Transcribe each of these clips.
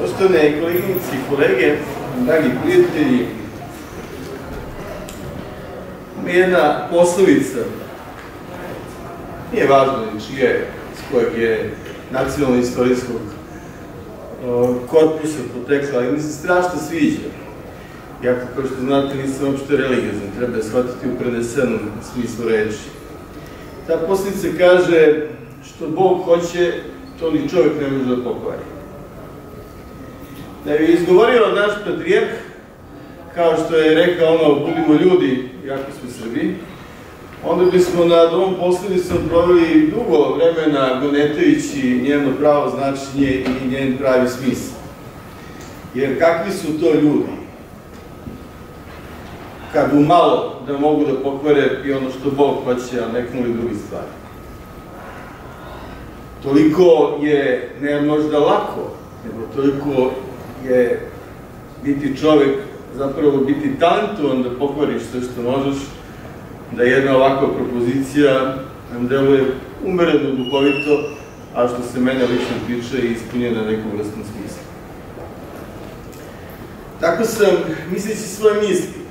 Poštovane koleginice i kolege, dragi prijatelji, ima jedna poslovica, nije važno ni čije, s kojeg je nacionalno-istorijskog korpusa potekla, ali mi se strašno sviđa. Iako, kao što znate, nisam uopšte religiozan, treba je shvatiti u prenesenom smislu reči. Ta poslovica kaže, što Bog hoće, to ni čovjek ne može da pokvari. Da je izgovorio naš patrijarh, kao što je rekao ono, budimo ljudi, jako smo Srbi, onda bismo nad ovom poslovicom proveli dugo vremena gonetajući njeno pravo značenje i njen pravi smisao. Jer kakvi su to ljudi, kad umalo da mogu da pokvare i ono što Bog hoće, a neknuli drugi stvari. Toliko je, ne možda lako, nego toliko je biti čovek, zapravo biti talentovan da pokvariš sve što možeš, da jedna ovakva propozicija nam deluje umereno, duhovito, a što se mene lično tiče i ispunjena na nekom vrstnom smislu. Tako sam, misleći svoje misli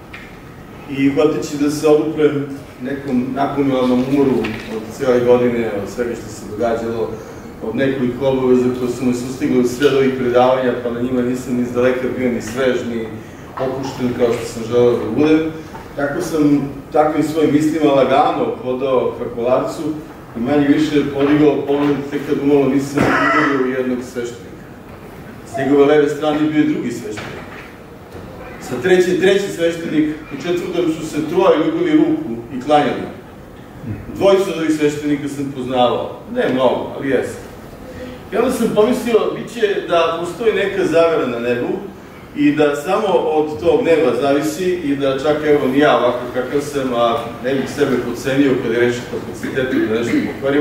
i hoteći da se oduprem nekom napomenutom umoru od cijele godine, od svega što se događalo, od nekoliko obaveza koje su me sustigli od sred ovih predavanja, pa na njima nisam ni izdaleka bio ni svež, ni opušten kao što sam želeo da budem. Tako sam takvim svojim mislima lagano hodao ka Kolarcu i manje više podigao pogled tek kad umalo nisam ugodio jednog sveštenika. S njegove leve strane bio je drugi sveštenik. Sa treći sveštenik, u četvrtom su se troje ljubili ruku i klanjali. Dvojicu od ovih sveštenika sam poznavao. Ne mnogo, ali jesam. I onda sam pomislio, bit će da postoji neka zavera na nebu i da samo od tog neba zavisi i da čak evo ni ja ovako kakav sam, a ne bih sebe podcenio kada je reč o kapacitetu da nešto pokvarim,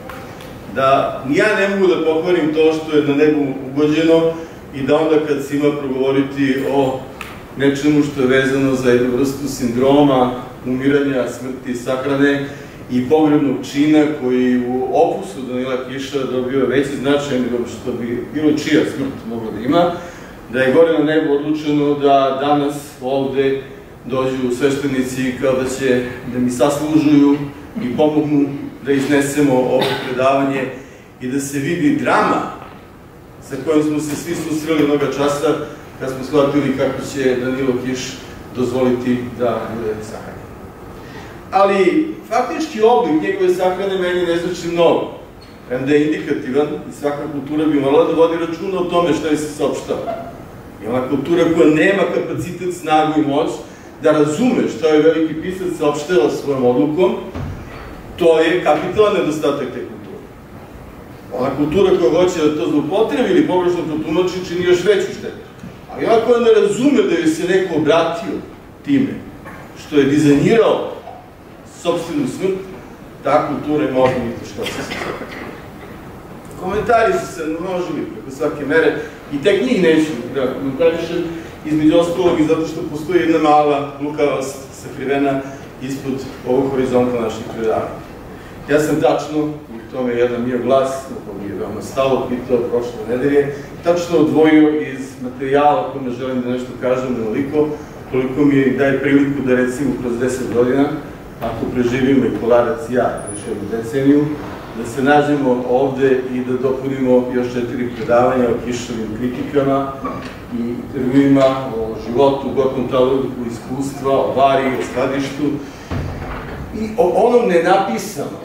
da ni ja ne mogu da pokvarim to što je na nebu ugođeno i da onda kad se ima progovoriti o nečemu što je vezano za jednu vrstu sindroma, umiranja, smrti, sahrane i pogrebnog čina koji u opusu Danila Kiša dobio veći značaj nego što bi bilo čija smrt mogla da ima, da je gore na nebu odlučeno da danas ovde dođu sveštenici kao da će da mi saslužuju i pomognu da iznesemo ovo predavanje i da se vidi drama sa kojom smo se svi susreli mnoga časa kad smo shvatili kako će Danilo Kiš dozvoliti da bude sahranjen. Ali faktički oblik njegove sahrane meni ne znači mnogo. Premda je indikativan i svaka kultura bi morala da vodi računa o tome šta je se saopštava. I ona kultura koja nema kapacitet, snagu i moć da razume šta je veliki pisac saopštava svojom odlukom, to je kapitalan nedostatak te kulture. Ona kultura koja hoće da to zloupotrebi ili pogrešno to tumači čini još veću štetu. Ali ona koja ne razume da joj se neko obratio time što je dizajnirao sopstvenu smrt, ta kultura je možda ni teško se sve. Komentari su se množili preko svake mere i tek njih neću da komentarišem, između ostalog i zato što postoji jedna mala lukavost sakrivena ispod ovog horizonta naših predavanja. Ja sam tačno, i to me jedan mio glas, koji mi je veoma stalo, pitao prošle nedelje, tačno odvojio iz materijala kome želim da nešto kažem onoliko, koliko mi daje priliku da recimo kroz 10 godina, ako preživimo i Kolarac i ja, još jednu deceniju, da se nađemo ovde i da dopunimo još 4 predavanja o Kišovim kritikama i intervjuima o životu, gotnom talentu, iskustva, o vari, o skladištu i o onom nenapisanom,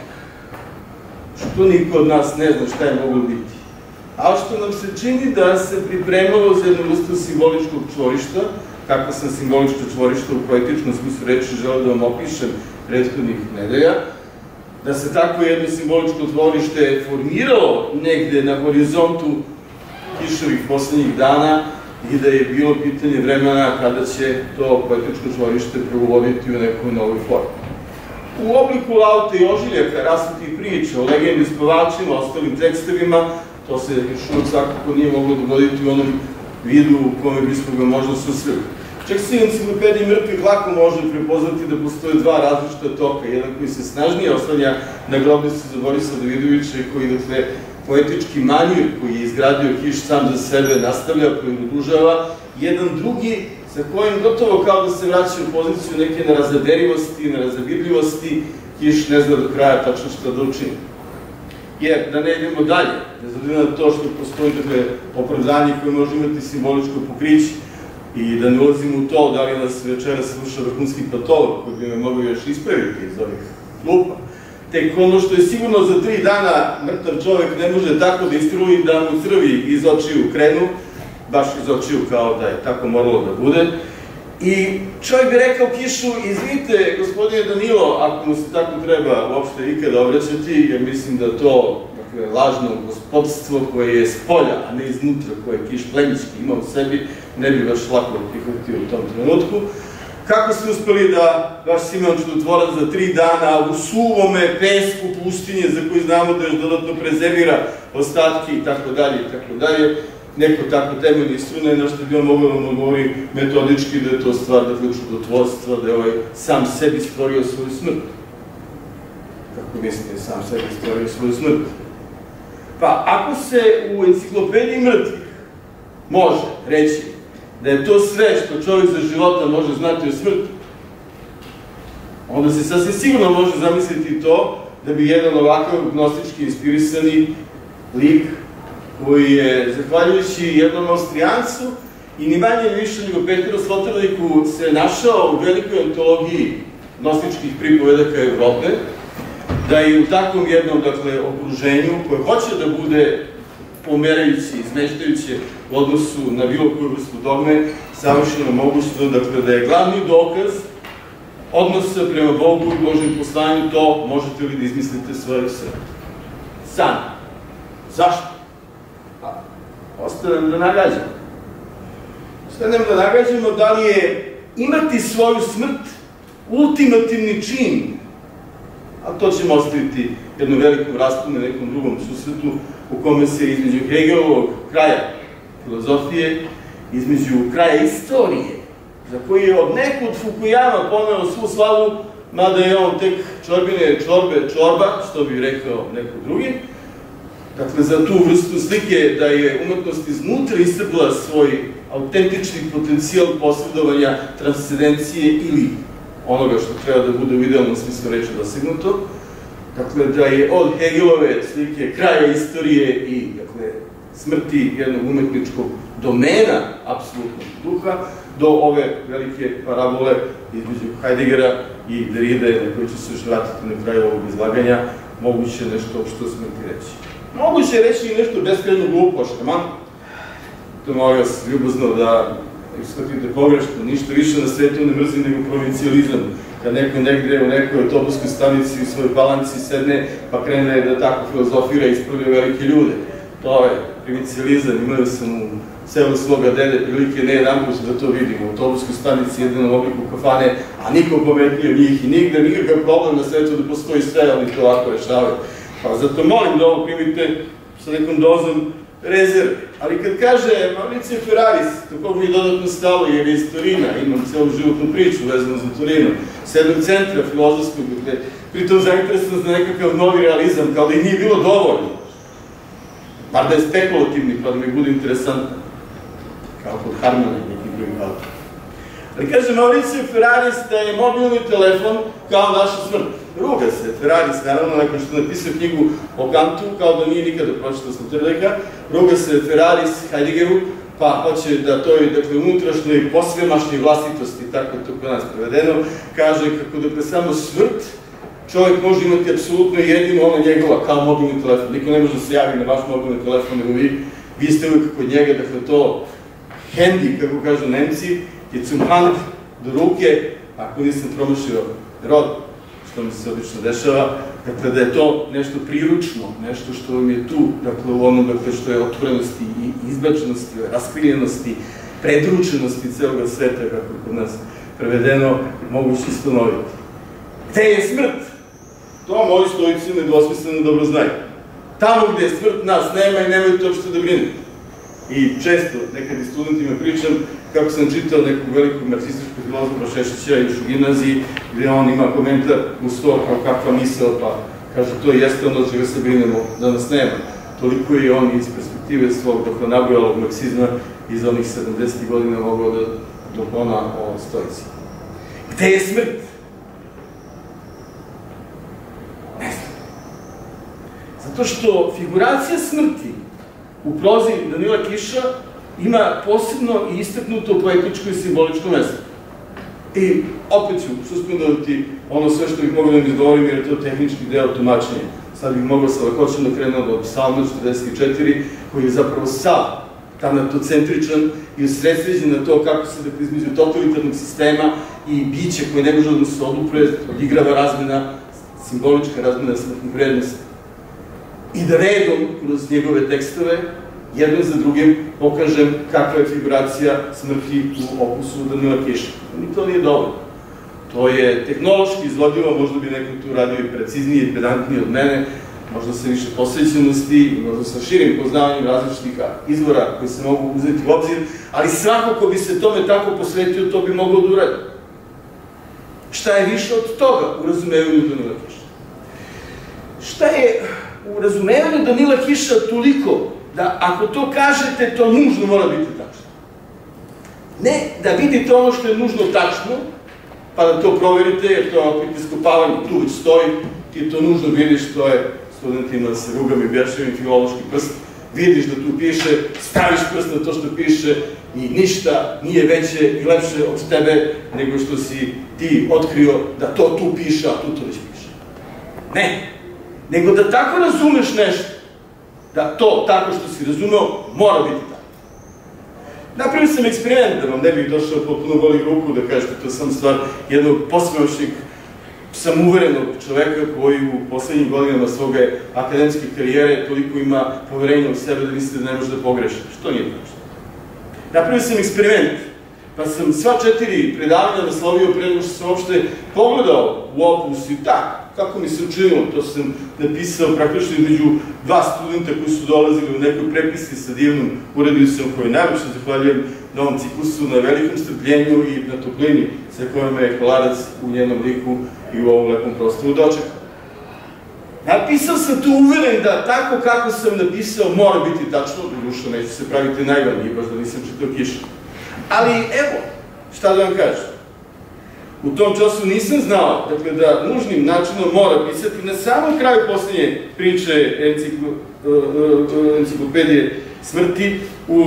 što niko od nas ne zna šta je moglo biti. A što nam se čini da se pripremalo za jednu vrstu simboličkog čvorišta, kako sam simboličko čvorište u poetičkom smislu reči želeo da vam opišem prethodnih nedelja, da se tako jedno simboličko čvorište formiralo negde na horizontu Kišovih poslednjih dana i da je bilo pitanje vremena kada će to poetičko čvorište progovoriti u nekoj novoj formi. U obliku laute i ožiljaka, rasutih priča, o legendi spavačima, ostalim tekstovima, to se još uvijek svakako nije moglo dogoditi u onom vidu u kome bismo ga možda susreli. Čak se u enciklopediji mrtvih lako može prepoznati da postoje dva različita toka, jedan koji se snažnije oslanja na grobnicu za Borisa Davidovića i koji, dakle, poetički manir koji je izgradio Kiš sam za sebe nastavlja, koji produžava, jedan drugi sa kojim gotovo kao da se vraća u poziciju neke nerazaberivosti, nerazabirljivosti, Kiš ne zna do kraja tačno što da učini. Jer, da ne idemo dalje, bez obzira na to što postoji opravdanje koje može imati simboličko pokriće i da ne ulazimo u to da li nas večera sluša vrhunski patolog koji bi me mogao još ispraviti iz ovih klupa. Tek ono što je sigurno za 3 dana mrtav čovek ne može tako da istruji da mu crvi iz očiju krenu, baš iz očiju kao da je tako moralo da bude. I čovjek bi rekao Kišu, izvinite, gospodine Danilo, ako mu se tako treba uopšte ikada obraćati, jer mislim da to lažno gospodstvo koje je s polja, a ne iznutra, koje Kiš plemićki ima u sebi, ne bi baš lako prihvatio u tom trenutku. Kako ste uspeli da vaš Simeon Čudotvorac za 3 dana u suvome pesku pustinje, za koji znamo da još dodatno prezervira ostatke i tako dalje, neko tako temeljni strune, na što bi on mogao da mu govori metodički da je to stvar čudotvorstva, da je ovaj sam sebi stvorio svoju smrt. Kako mislite, sam sebi stvorio svoju smrt? Pa, ako se u enciklopediji mrtvih može reći da je to sve što čovjek za života može znati o smrti, onda se sasvim sigurno može zamisliti to da bi jedan ovakav gnostički inspirisani lik koji je, zahvaljujući jednom Austrijancu i ni manje ni više nego Petru Sloterdijku, se našao u velikoj antologiji gnostičkih pripovedaka Evrope, da je u takvom jednom, okruženju koje hoće da bude pomerajući, izmeštajuće u odnosu na bilo koju vrstu dogme, savršeno mogućno, da je glavni dokaz odnosa prema Bogu i Božjem poslanju to možete li da izmislite svoje sebe. Sami. Zašto? Ostaje nam da nagađamo. Ostaje nam da nagađamo da li je imati svoju smrt ultimativni čin, a to ćemo ostaviti jednu veliku raspravu na nekom drugom susretu u kome se između Hegelovog kraja filozofije, između kraja istorije, za koji je od nekud Fukuyama poneo svu slavu, mada je on tek čorbine čorba, što bi rekao neko drugi. Dakle, za tu vrstu slike da je umetnost iznutra iscrpila svoj autentični potencijal posredovanja transcendencije ili onoga što treba da bude u idealnom smislu reči dosegnuto. Dakle, da je od Hegelove slike kraja istorije i smrti jednog umetničkog domena apsolutnog duha do ove velike parabole između Heideggera i Derride, na koji ću se još vratiti na kraju ovog izlaganja, moguće nešto što smrti reći. Moguće je reći i nešto beskrajno glupo, šarmantno. To molim vas ljubazno da shvatite pogrešno, ništa više na svetu ne mrzim nego provincijalizam. Kad neko negde u nekoj autobuskoj stanici u svojoj balanci sedne, pa krene da tako filozofira i ispravlja velike ljude. To je provincijalizam, imaju sam u selu svoga dede prilike ne jedan put da to vidimo. U autobuskoj stanici jedan obliku kafane, a niko pametnije od njih i nigde nikakav problem na svetu da postoji sve, ali to ovako rešavaju. Pa zato molim da ovo primite sa nekom dozom rezerve. Ali kad kaže Mauricio Ferraris, do kog mi je dodatno stalo, jer je iz Torina, imam celu životnu priču vezanu za Torino, s jednog centra filozofskog, gde pritom zainteresan za nekakav novi realizam, kao da i nije bilo dovoljno. Bar da je spekulativni, pa da mi bude interesantan. Kao kod Harmana i nekim drugim autom. Ali kaže Mauricio Ferraris da je mobilni telefon kao naša smrt. Ruga se Ferraris, naravno, nakon što je napisao knjigu o Kantu, kao da nije nikada pročitao Sloterdijka, ruga se Ferraris Heideggeru, pa hoće da to je, unutrašnjoj posvemašnjoj vlastitosti, tako je to kod nas prevedeno, kaže kako samo smrt čovjek može imati apsolutno jedino ono njegova, kao mobilni telefon. Niko ne može da se javi na vaš mobilni telefon, nego vi ste uvijek kod njega, dakle to hendi, kako kažu Nemci, je zum Hand, do ruke, ako nisam promašio rod, što mi se obično dešava, dakle da je to nešto priručno, nešto što vam je tu, dakle u onom, dakle što je otvorenosti i izbačenosti, raskrijenosti, predručenosti celoga sveta, kako je kod nas prevedeno, moguće ustanoviti. Gde je smrt? To moji stoici nedvosmisleno dobro znaju. Tamo gde je smrt nas nema i nemojte uopšte da brinete. I često, nekad i studentima pričam kako sam čitao nekog velikog marksističkog filozofa Šešića još u gimnaziji, gde on ima komentar uz to kao kakva misao, pa kaže to jeste ono čega se brinemo da nas nema. toliko je on iz perspektive svog dokonabujalog marksizma iz onih 70. godina mogao da dokona o stoicima. Gde je smrt? Ne znam. Zato što figuracija smrti u prozi Danila Kiša ima posebno i istaknuto poetičko i simboličko mesto. I opet ću suspendovati ono sve što bih mogao da mi izgovorim, jer je to tehnički deo tumačenja. Sad bih mogao sa lakoćem da krenuo od Psalma 44, koji je zapravo sav tanatocentričan i usredsređen na to kako se između totalitarnog sistema i bića koje ne može da mu se odupre, odigrava razmena, simbolička razmena smrtnih vrednosti. I da redom, kroz njegove tekstove, jedno za drugim pokažem kakva je figuracija smrti u opusu Danila Kiša. Ni to nije dobro. To je tehnološki izvodljivo, možda bi neko tu radio i preciznije i pedantnije od mene, možda sa više posvećenosti, možda sa širim poznavanjem različitih izvora koji se mogu uzeti u obzir, ali svako ko bi se tome tako posvetio, to bi moglo da uradi. Šta je više od toga u razumevanju Danila Kiša? Šta je u razumevanju Danila Kiša toliko da ako to kažete, to nužno mora biti tačno? Ne da vidite ono što je nužno tačno, pa da to proverite, jer to je opet iskopavanje, tu već stoji, ti to nužno vidiš, to je studentima da se rugam i bjaševim filološki prst, vidiš da tu piše, staviš prst na to što piše i ništa nije veće i lepše od tebe nego što si ti otkrio da to tu piše, a tu to već piše. Ne, nego da tako razumeš nešto, da to tako što si razumeo mora biti tako. Napravio sam eksperiment, da vam ne bih došao potpuno golih ruku, da kažete, to je sam stvar jednog posmeošnih, samouverenog čoveka koji u poslednjim godinama svoje akademske karijere toliko ima poverenja u sebe da mislite da ne može da pogreši. Što nije tačno? Napravio sam eksperiment, pa sam sva 4 predavanja naslovio pre nego što sam uopšte pogledao u opus i tako, kako mi se učinilo, to sam napisao praktično između 2 studenta koji su dolazili u nekoj prepiski sa divnom urednicom koju najviše zahvaljujem na ovom ciklusu, na velikom strpljenju i na toplini sa kojom je Kolarac u njenom liku i u ovom lepom prostoru dočekao. Napisao sam tu uveren da tako kako sam napisao mora biti tačno, dušo neću se praviti najvaniji, baš da nisam čitao Kiša. Ali evo, šta da vam kažem. U tom času nisam znao, dakle, da nužnim načinom mora pisati na samom kraju poslednje priče enciklopedije smrti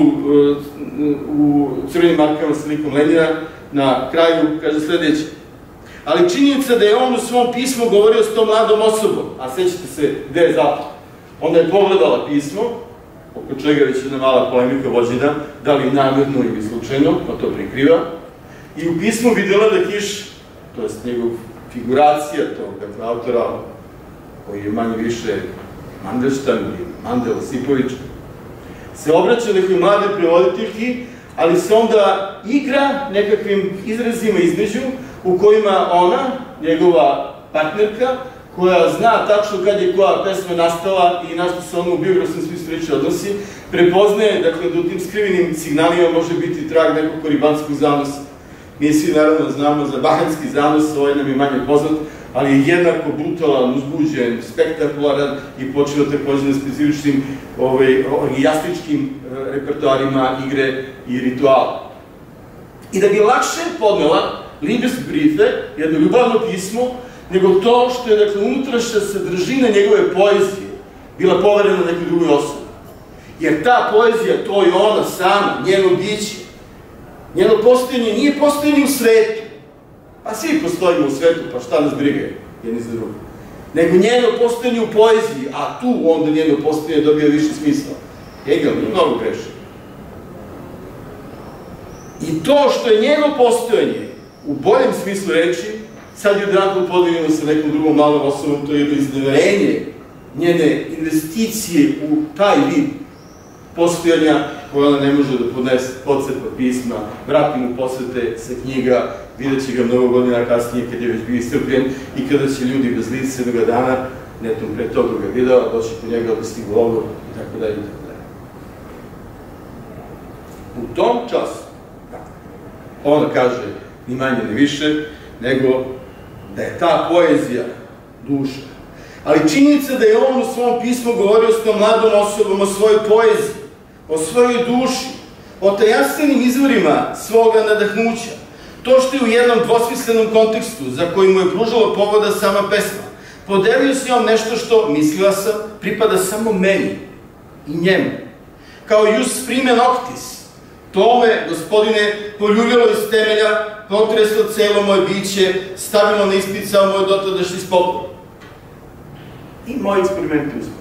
u crvenim markama sa likom Lenjina, na kraju kaže sledeće. Ali činjenica da je on u svom pismu govorio s tom mladom osobom, a sećate se gde je zapao. Onda je pogledala pismo, oko čega već jedna mala polemika vođena, da li namerno ili slučajno, pa to prikriva, i u pismu videla da Kiš, to je njegov figuracija tog autora, koji je manje više Mandelštan ili Mandel Osipović, se obraća nekoj mlade prevoditeljki, ali se onda igra nekakvim izrazima između u kojima ona, njegova partnerka, koja zna tačno kad je koja pesma nastala i na što se ona u biografskom smislu reči odnosi, prepoznaje, dakle, da u tim skrivenim signalima može biti trag nekog koribanskog zanosa. Mi svi naravno znamo za bahanski zanos, ovaj nam je manje poznat, ali je jednako brutalan, uzbuđen, spektakularan i počeo takođe na specifičnim orgijastičkim repertoarima, igre i rituala. I da bi lakše podnela Liebesbriefe, jedno ljubavno pismo, nego to što je, dakle, unutrašnja sadržina njegove poezije bila poverena nekoj drugoj osobi. Jer ta poezija, to je ona sama, njeno biće, njeno postojanje nije postojanje u svetu. Pa svi postojimo u svetu, pa šta nas briga jedni za drugo. Nego njeno postojanje u poeziji, a tu onda njeno postojanje dobija više smisla. Hegel nije mnogo greši. I to što je njeno postojanje u boljem smislu reči, sad je odranko podeljeno sa nekom drugom malom osobom, to je jedno izneverenje njene investicije u taj vid postojanja koje ona ne može da podnese, podsjetva pisma, vrati mu posvete sa knjiga, vidjet će ga mnogo godina kasnije kad je već bio istrpljen i kada će ljudi bez lice jednoga dana, netom pre toga ga video, doći po njega da stigu logor i tako dalje i tako dalje. U tom času, ona kaže ni manje ni više, nego da je ta poezija duša. Ali činjenica da je on u svom pismu govorio s tom mladom osobom o svojoj poeziji, o svojoj duši, o tajanstvenim izvorima svoga nadahnuća, to što je u jednom dvosmislenom kontekstu, za koji mu je pružalo povoda sama pesma, podelio s njom nešto što, mislila sam, pripada samo meni i njemu. Kao jus prime noctis, to me, gospodine, poljuljalo iz temelja, potreslo celo moje biće, stavilo na ispit samo moj dotadašnji spokoj. I moj eksperiment je uspio.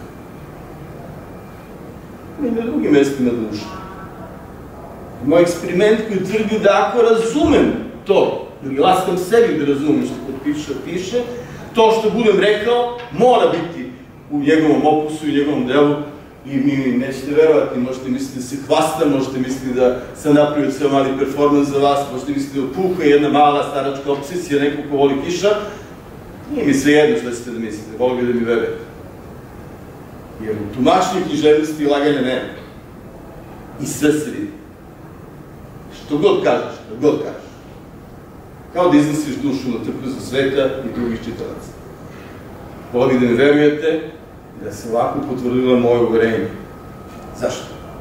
I na drugim mestima duša. Moj eksperiment koji tvrdi da ako razumem to, ili laskam sebi da razumem što kod piše, to što budem rekao mora biti u njegovom opusu i njegovom delu i mi nećete verovati, možete misliti da se hvastam, možete misliti da sam napravio ceo mali performans za vas, možete misliti da puha jedna mala staračka obsesija, neko ko voli kiša. Nije mi sve jedno što ćete da mislite, voli bi da mi verujete. Jer u tumačnju književnosti laganja nema. I sve se vidi. Što god kažeš, što god kažeš. Kao da iznosiš dušu na trpezu sveta i drugih čitalaca. Voli da mi verujete da se ovako potvrdila moje uverenje. Zašto?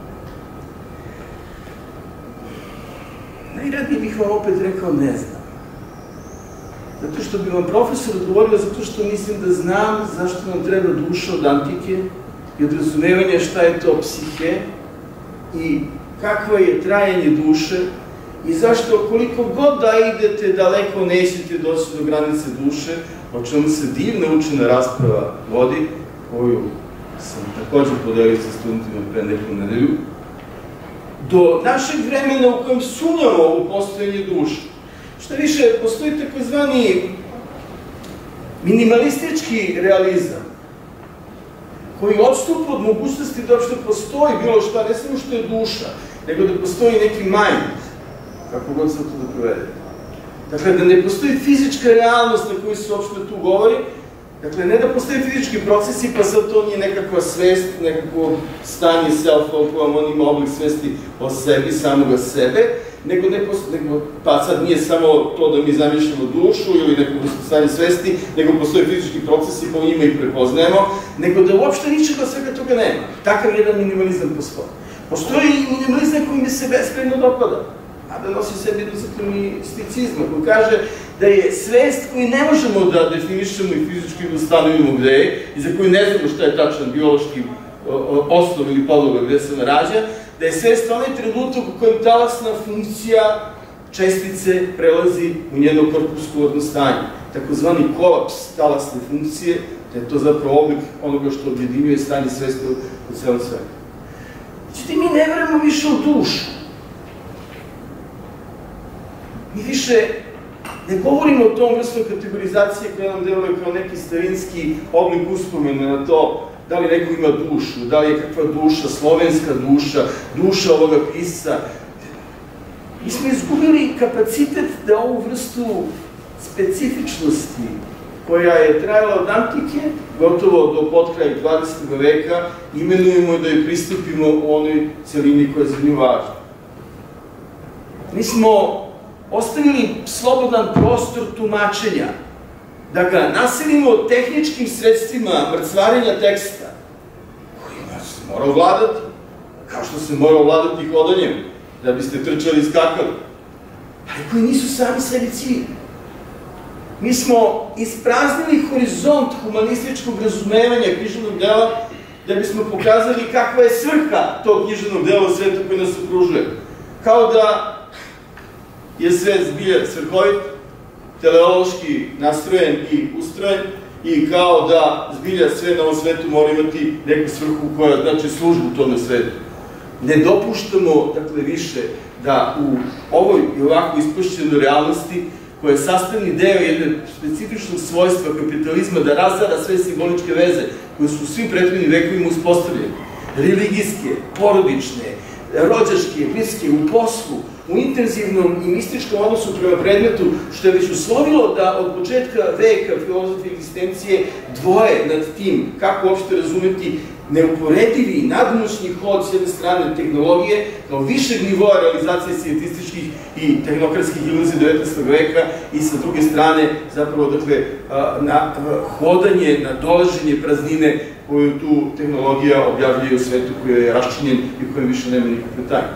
Najradnije bih vam opet rekao ne znam. Zato što bi vam profesor odgovorio zato što mislim da znam zašto nam treba duša od antike i od razumevanja šta je to psihe i kakva je trajanje duše i zašto koliko god da idete daleko nećete doći do granice duše, o čemu se divna učena rasprava vodi, koju sam također podelio sa studentima pre neku nedelju, do našeg vremena u kojem sumnjamo u postojanje duše. Što više, postoji takozvani minimalistički realizam, koji odstupa od mogućnosti da uopšte postoji bilo šta, ne samo što je duša, nego da postoji neki mind, kako god sam to da provedem. Dakle, da ne postoji fizička realnost na koju se uopšte tu govori, dakle, ne da postoji fizički procesi, pa sad to nije nekakva svest, nekakvo stanje selfa u kojem on ima oblik svesti o sebi, samoga sebe, nego pa sad nije samo to da mi zamišljamo dušu ili neko stanje svesti, nego postoje fizički procesi, pa u njima ih prepoznajemo, nego da uopšte ničega svega toga nema. Takav jedan minimalizam postoji. Postoji i minimalizam koji mi se beskrajno dopada, a da nosi sebi dodatno misticizma, koji kaže da je svest koju ne možemo da definišemo i fizički da ustanovimo gde je, i za koju ne znamo šta je tačan biološki osnov ili podloga gde se ona rađa, da je svest onaj trenutak u kojem talasna funkcija čestice prelazi u njeno korpuskularno stanje. Takozvani kolaps talasne funkcije, da je to zapravo oblik onoga što objedinjuje stanje svesti u celom svetu. Znači, mi ne verujemo više u dušu. Mi više ne govorimo o tom vrstom kategorizacije koja nam deluje kao neki starinski oblik uspomena na to da li neko ima dušu, da li je kakva duša, slovenska duša, duša ovoga pisca. Mi smo izgubili kapacitet da ovu vrstu specifičnosti koja je trajala od antike, gotovo do potkraja 20. veka, imenujemo i da joj pristupimo u onoj celini koja je za nju važna. Mi smo ostavili slobodan prostor tumačenja, da ga naselimo tehničkim sredstvima mrcvarenja teksta, kojima se mora ovladati, kao što se mora ovladati hodanjem, da biste trčali i skakali, ali koji nisu sami sebi cilj. Mi smo ispraznili horizont humanističkog razumevanja književnog dela da bismo pokazali kakva je svrha tog književnog dela u svetu koji nas okružuje. Kao da je svet zbilja svrhovit, teleološki nastrojen i ustrojen i kao da zbilja sve na ovom svetu mora imati neku svrhu koja znači službu u tome svetu. Ne dopuštamo, dakle, više da u ovoj i ovako ispušćenoj realnosti, koja je sastavni deo jedne specifičnog svojstva kapitalizma da razara sve simboličke veze koje su u svim prethodnim vekovima uspostavljene, religijske, porodične, rođačke, bliske, u poslu, u intenzivnom i mističkom odnosu prema predmetu, što je već uslovilo da od početka veka filozofije egzistencije dvoje nad tim kako uopšte razumeti neuporedivi i nadmoćni hod s jedne strane tehnologije kao višeg nivoa realizacije scientističkih i tehnokratskih iluzija 19. veka i sa druge strane zapravo na hodanje, na dolaženje praznine koju tu tehnologija objavljuje u svetu koji je raščinjen i u kojem više nema nikakve tajne.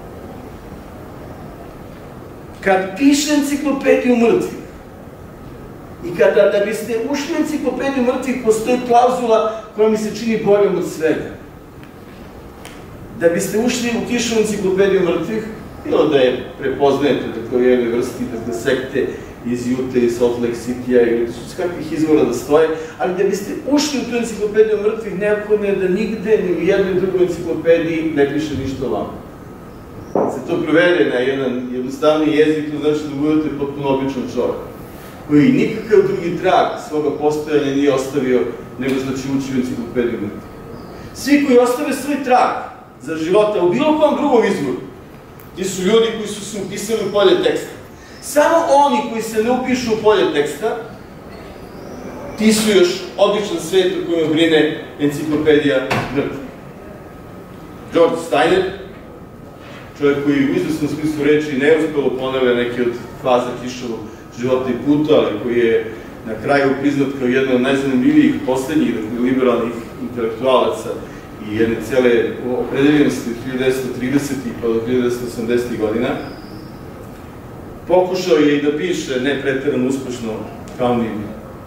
Kad piše enciklopediju mrtvih i kada da biste ušli u enciklopediju mrtvih postoji klauzula koja mi se čini boljom od svega. Da biste ušli u Kišovu enciklopediju mrtvih, bilo da je prepoznajete u jednoj vrsti sekte iz Jute i Salt Lake City-a ili s kakvih izvora da stoje, ali da biste ušli u tu enciklopediju mrtvih, neophodno je da nigde, ni u jednoj drugoj enciklopediji ne piše ništa o vama. Kad se to prevede na jedan jednostavni jezik, to znači da budete potpuno običan čovjek, koji nikakav drugi trag svoga postojanja nije ostavio nego što će ući u enciklopediju mrtvih. Svi koji ostave svoj trag za života u bilo kom drugom izvoru, ti su ljudi koji su se upisali u polje teksta. Samo oni koji se ne upišu u polje teksta, ti su još običan svet u kojem brine enciklopedija mrtvih. George Steiner, čovjek koji u izvesnom smislu reči neuspelo ponavlja neke od faza Kišovog života i puta, ali koji je na kraju priznat kao jedna od najzanimljivijih poslednjih liberalnih intelektualaca i jedne cele opredeljenosti od 1930. pa do 1980. godina, pokušao je i da piše, ne preterano uspešno, kao ni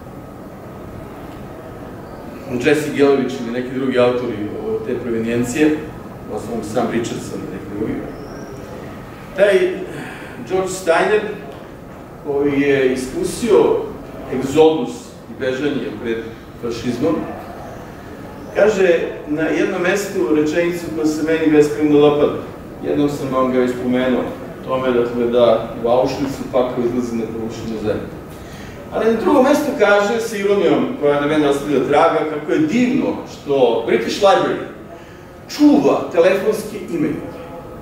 Jesse Galović ili neki drugi autori te provenijencije, osnovom sam Richardson i neki drugi. Taj George Steiner, koji je iskusio egzodus i bežanje pred fašizmom, kaže na jednom mestu rečenicu koja se meni beskrajno dopada. Jednom sam vam ga ispomenuo, tome da u Auschwitzu pakao izlazi na površinu zemlje. Ali na drugom mestu kaže, sa ironijom koja na mene ostavlja traga, kako je divno što British Library čuva telefonske imenike.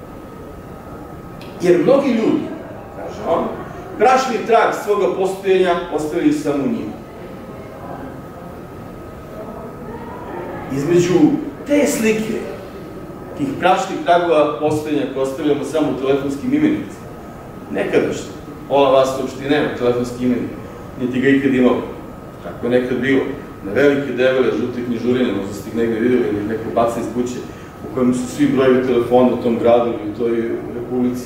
Jer mnogi ljudi, kaže on, prašni trag svoga postojenja ostavili samo njima. Između te slike, tih prašnih tragova postojenja koje ostavljamo samo u telefonskim imenicima, nekadašnje, pola vas uopšte nema telefonski imenik, niti ga ikad imao. Tako je nekad bilo. Na velike debele, žute knjižurine, možda ste ih negde videli ili neko baca iz kuće, u kojem su svi brojevi telefona u tom gradu ili u toj republici.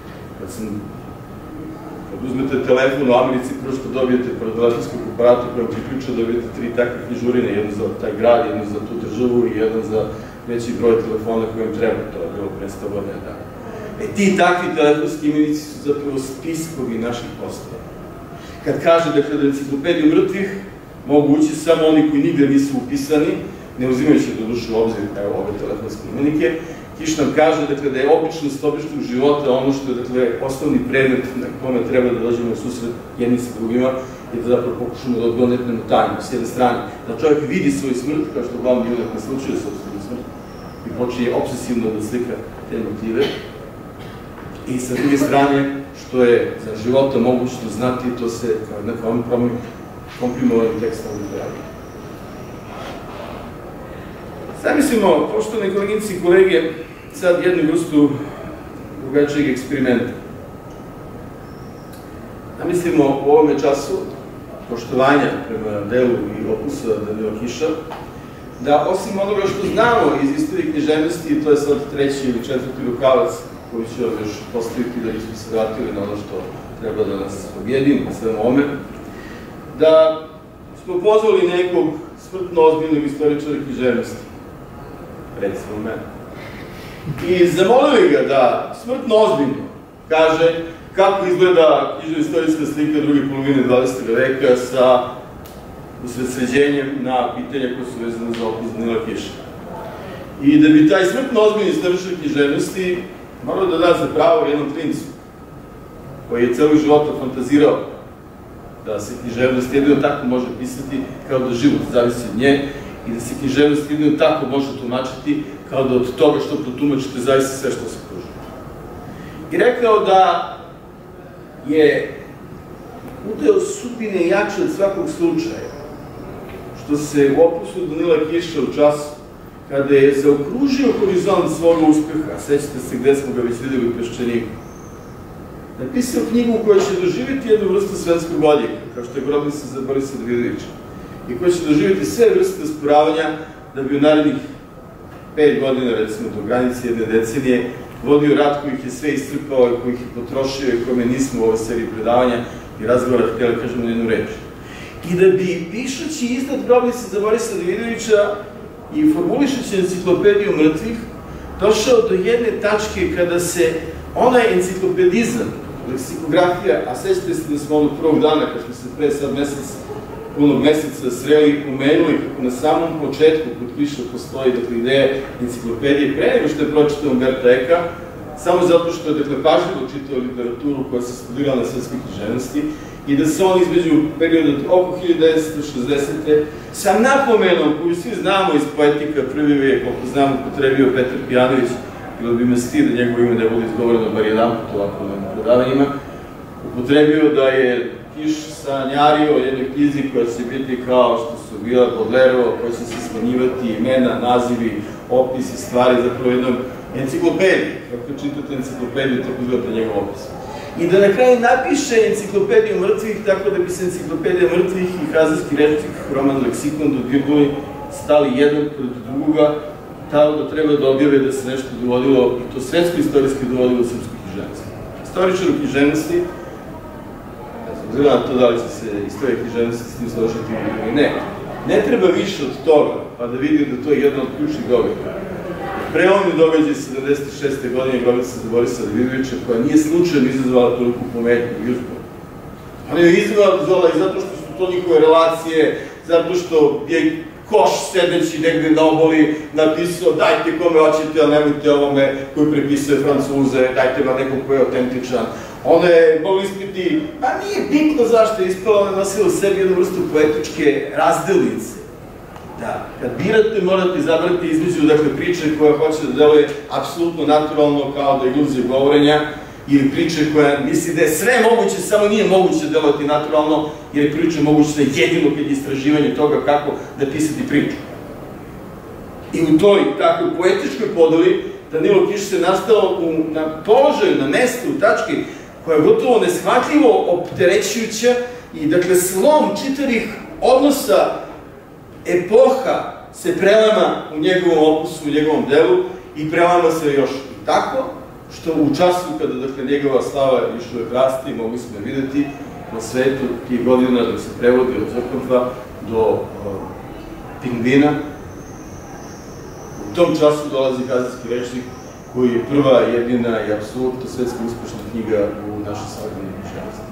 Kad uzmete telefon u Americi, prvo što dobijete pored telefonskog aparata kojem priključa, dobijete 3 takve knjižurine, jednu za taj grad, jednu za tu državu i jednu za veći broj telefona kojem treba. To je bilo pre 100 godina dana. Ti takvi telefonski imenici su zapravo spiskovi naših postoja. Kad kaže da kada enciklopediju mrtvih mogu ući samo oni koji nigde nisu upisani, ne uzimajući do duše u obzir ove telefonske imenike, Kiš nam kaže da je običnost običnog života ono što je osnovni predmet na kome treba da dođemo u susret jedni sa drugima i da zapravo pokušamo da odgonetnemo tajnu s jedne strane. Da čovjek vidi svoju smrt, kao što glavni junak ne slučuje sa svoju smrt i počinje obsesivno da slika te motive. I sa druge strane, što je za života mogućno znati, to se kao jedna komprimovanim tekstom upravlja. Zamislimo, poštovane koleginice i kolege, sad jednu vrstu drugačijeg eksperimenta. Zamislimo u ovome času poštovanja prema delu i opusa Danila Kiša, da osim onoga što znamo iz istorije književnosti, to je sad 3. ili 4. rukavac koji će vam još postaviti da bismo se vratili na ono što treba da nas objedini na svemu ome, da smo pozvali nekog smrtno ozbiljnog istoričara književnosti, recimo mene, i zamolili ga da smrtno ozbiljno kaže kako izgleda književno-istorijska slika druge polovine 20. veka sa usredsređenjem na pitanja koje su vezane za opus Danila Kiša. I da bi taj smrtno ozbiljni istoričar književnosti morao da da za pravo jednom klincu, koji je celog života fantazirao da se književnost jedino tako može pisati kao da život zavisi od nje i da se književnost jedino tako može tumačiti kao da od toga što protumačite zavisi sve što se pruža. I rekao da je udeo sudbine jači od svakog slučaja, što se u opusu Danila Kiša u času kada je zaokružio horizont svoga uspeha, sećate se gde smo ga već videli u Peščaniku, napisao knjigu koja će doživjeti jednu vrstu svetskog odjeka, kao što je Grobnica za Borisa Davidovića, i koja će doživjeti sve vrste usporavanja da bi u narednih 5 godina, recimo do granice jedne decenije, vodio rat koji ih je sve iscrpao i koji ih je potrošio i kome nismo u ovoj seriji predavanja i razgovora htjeli kažemo jednu reč. I da bi, pišući iznad Grobnice za Borisa Davidovića i formulišući enciklopediju mrtvih, došao do jedne tačke kada se onaj enciklopedizam, leksikografija, a sećate se da smo od prvog dana, kad smo se pre sad punog meseca sreli, pomenuli kako na samom početku, kod piše postoji ideja enciklopedije, pre nego što je pročitao Umberta Eka, samo zato što je pažljivo čitao literaturu koja se studirala na svetskoj književnosti i da se on između perioda oko 1960. sa napomenom koju svi znamo iz poetika prvi vijek, koliko znamo upotrebio Petar Pijanović, bilo bi me stid da njegovo ime ne bude izgovoreno bar jedan put ovako na predavanjima, upotrebio da je Kiš sanjario o jednoj knjizi koja će biti kao što su bila Bodlerova, koja će se smanjivati imena, nazivi, opisi, stvari, zapravo jednom enciklopediji. Kako čitate enciklopediju, tako izgleda njegov opis. I da na kraju napiše enciklopediju mrtvih, tako da bi se enciklopedija mrtvih i Hazarski rečnik, roman leksikon dodirnuli, stali jedan pred drugoga, tako da treba da objave da se nešto dovodilo, i to svetsko-istorijski dovodilo u srpskoj književnosti. Istoričar u književnosti, to da li će se istorija književnosti s tim složiti ili ne. Ne treba više od toga, pa da vidi da to je jedan od ključnih događaja. Prelomni događaj 76. godine Grobnica za Borisa Davidovića, koja nije slučajno izazvala toliko pometnju i uzbunu. Ona je izazvala i zato što su to njihove relacije, zato što je Koš sedeći negde na obali napisao dajte kome hoćete, ali nemojte ovome koji prepisuje Francuze, dajte vam nekom koji je autentičan. Ona je mogla ispiti, pa nije bitno zašto je ispala, ona nosila u sebi jednu vrstu poetičke razdelnice. Da, kad birate, morate izabrati između priče koja hoće da deluje apsolutno naturalno kao da je iluzija govorenja, ili priče koja misli da je sve moguće, samo nije moguće delovati naturalno, jer je priča moguća jedino kad je istraživanje toga kako da pisati priču. I u toj takvoj poetičkoj podeli Danilo Kiš se nastao na položaju, na mestu, u tački koja je gotovo neshvatljivo opterećujuća i dakle slom čitavih odnosa epoha se prelama u njegovom opusu, u njegovom delu i prelama se još i tako što u času kada njegova slava išla je rasti, mogli smo je videti na svetu tih godina dok se prevodi od Zrkova do Pingvina. U tom času dolazi Hazarski rečnik koji je prva, jedina i apsolutno svetska uspešna knjiga u našoj savremenoj književnosti.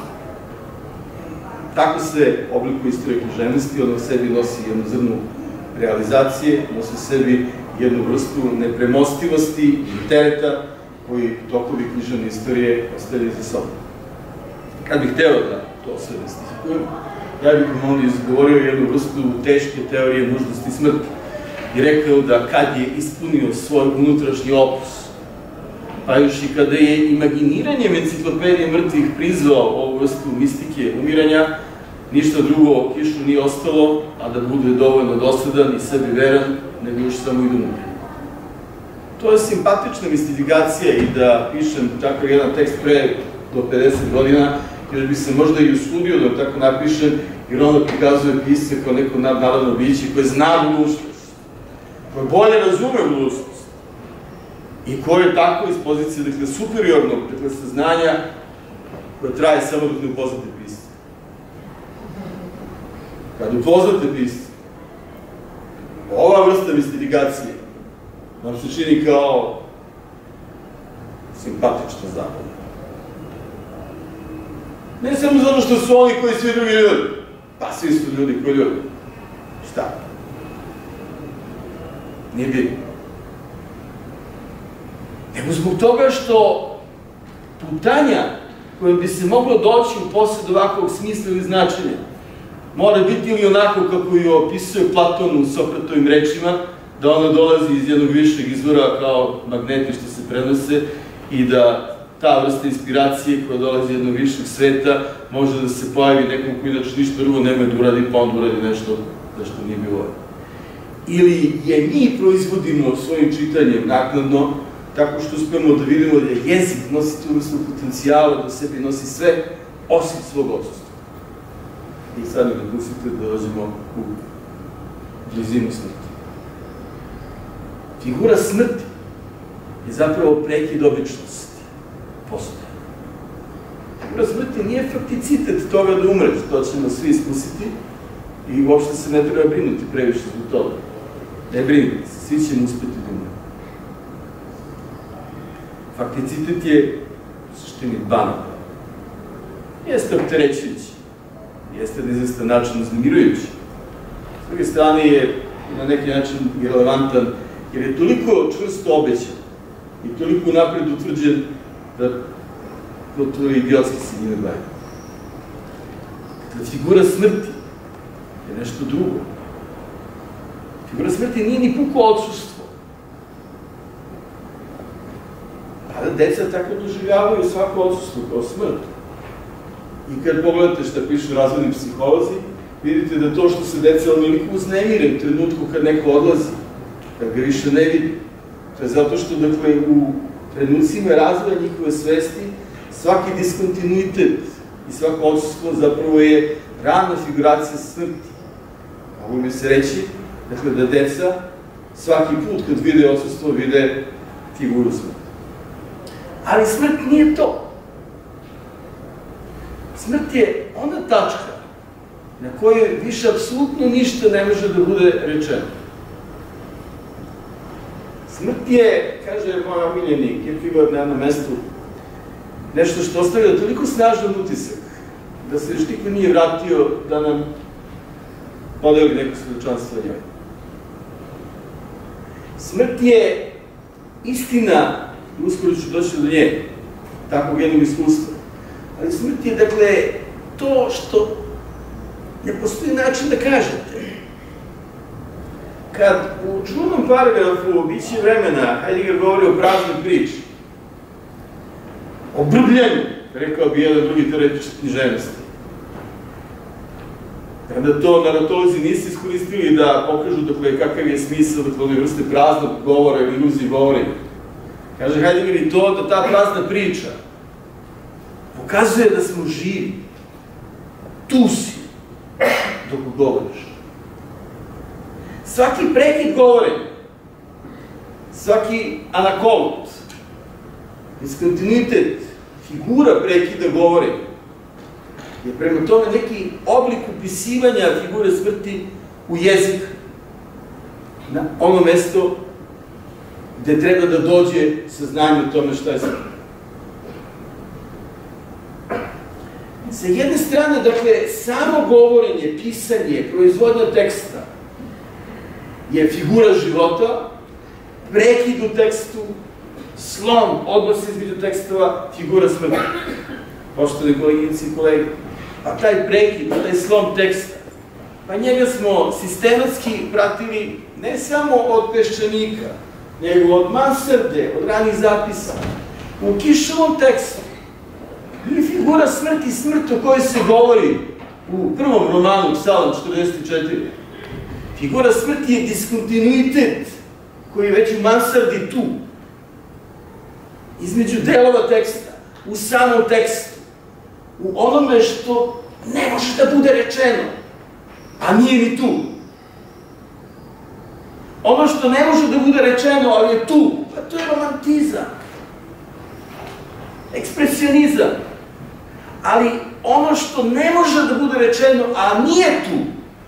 Tako se oblikuje istorija književnosti, ona u sebi nosi jednu zrnu realizacije, nosi u sebi jednu vrstu nepremostivosti i tereta koji tokovi književne istorije ostavljaju za sobom. Kad bih hteo da to sve mistifikujem, ja bih vam ovdje izgovorio jednu vrstu teške teorije nužnosti smrti i rekao da kad je ispunio svoj unutrašnji opus, pa još i kada je imaginiranjem enciklopedije mrtvih prizvao ovu vrstu mistike umiranja, ništa drugo Kišu nije ostalo, a da bude dovoljno dosadan i sebi veran, nego još samo i da umre. To je simpatična mistifikacija i da pišem takav jedan tekst pre do 50 godina, jer bi se možda i usudio da tako napišem, jer onda prikazuje pisce kao neko nadnaravno biće koje zna budućnost, koje bolje razume budućnost i koje je tako iz pozicije superiornog saznanja koje traje samo dok ne upoznate pisce. Kad upoznate pisce, ova vrsta mistifikacije nam se čini kao simpatična zabava. Ne samo zato što su oni koji svi drugi ljudi, pa svi su ljudi koji ljudi. Šta? Nije bitno. Nego zbog toga što putanja kojom bi se moglo doći u posed ovakvog smisla ili značenja mora biti ili onako kako je opisuje Platon u Sokratovim rečima, da ona dolazi iz jednog višeg izvora kao magneti što se prenose i da ta vrsta inspiracije koja dolazi iz jednog višeg sveta može da se pojavi nekom koji inače ništa drugo nema da uradi, pa onda uradi nešto da što nije bilo. ili je mi proizvodimo svojim čitanjem naknadno, tako što uspemo da vidimo da je jezik nosi tu vrstu potencijala, da sebi nosi sve, osim svog odsustva. I sad mi dopustite da dođemo u blizinu smrti. Figura smrti je zapravo prekid običnosti, postoje. Figura smrti nije fakticitet toga da umreš, to ćemo svi iskusiti i uopšte se ne treba brinuti previše zbog toga. Ne brinite se, svi ćemo uspeti da umre. Fakticitet je u suštini banan. Jeste opterećujući, jeste na izvestan način uznemirujući. S druge strane je na neki način irelevantan, jer je toliko čvrsto obećan i toliko napred utvrđen da gotovo idiotski se njime bavi. Dakle, figura smrti je nešto drugo. Figura smrti nije ni puko odsustvo. A da deca tako doživljavaju svako odsustvo kao smrt. I kad pogledate šta pišu razvodni psiholozi, vidite da to što se deca onoliko uznemire u trenutku kad neko odlazi, kad ga više ne vidi, to je zato što, dakle, u trenucima razvoja njihove svesti, svaki diskontinuitet i svako odsustvo zapravo je rana figuracija smrti. Mogu mi se reći, dakle, da deca svaki put kad vide odsustvo, vide figuru smrti. Ali smrt nije to. Smrt je ona tačka na kojoj više apsolutno ništa ne može da bude rečeno. Smrt je, kaže moj omiljeni Kierkegaard na jednom mestu, nešto što ostavlja toliko snažan utisak da se još niko nije vratio da nam podeli neko svedočanstvo o njoj. Smrt je istina, uskoro ću doći do nje, takvog jednog iskustva. Ali smrt je, dakle, to što ne postoji način da kažete. Kad u čudnom paragrafu Biće vremena Heidegger govori o praznoj priči, o brbljanju, rekao bi jedan drugi teoretičar književnosti, kada to naratolozi nisu iskoristili da pokažu, dakle, kakav je smisao, dakle, one vrste praznog govora ili iluziji govorenja. Kaže Heidegger i to da ta prazna priča pokazuje da smo živi. Tu si, dok govoriš. Svaki prekid govorenja, svaki anakolut, diskontinuitet, figura prekida govorenja, je prema tome neki oblik upisivanja figure smrti u jezik na ono mesto gde treba da dođe saznanje o tome šta je smrt. Sa jedne strane, dakle, samo govorenje, pisanje, proizvodnja teksta je figura života, prekid u tekstu, slom, odnos između tekstova, figura smrti. Poštovani koleginici i kolege, a taj prekid, taj slom teksta, pa njega smo sistematski pratili ne samo od Peščanika, nego od Mansarde, od ranih zapisa, u Kišovom tekstu, ili figura smrti, smrt o kojoj se govori u prvom romanu, Psalam 44. Figura smrti je diskontinuitet koji je već u Mansardi tu, između delova teksta, u samom tekstu, u onome što ne može da bude rečeno, a nije ni tu. Ono što ne može da bude rečeno, ali je tu, pa to je romantizam, ekspresionizam. Ali ono što ne može da bude rečeno, a nije tu,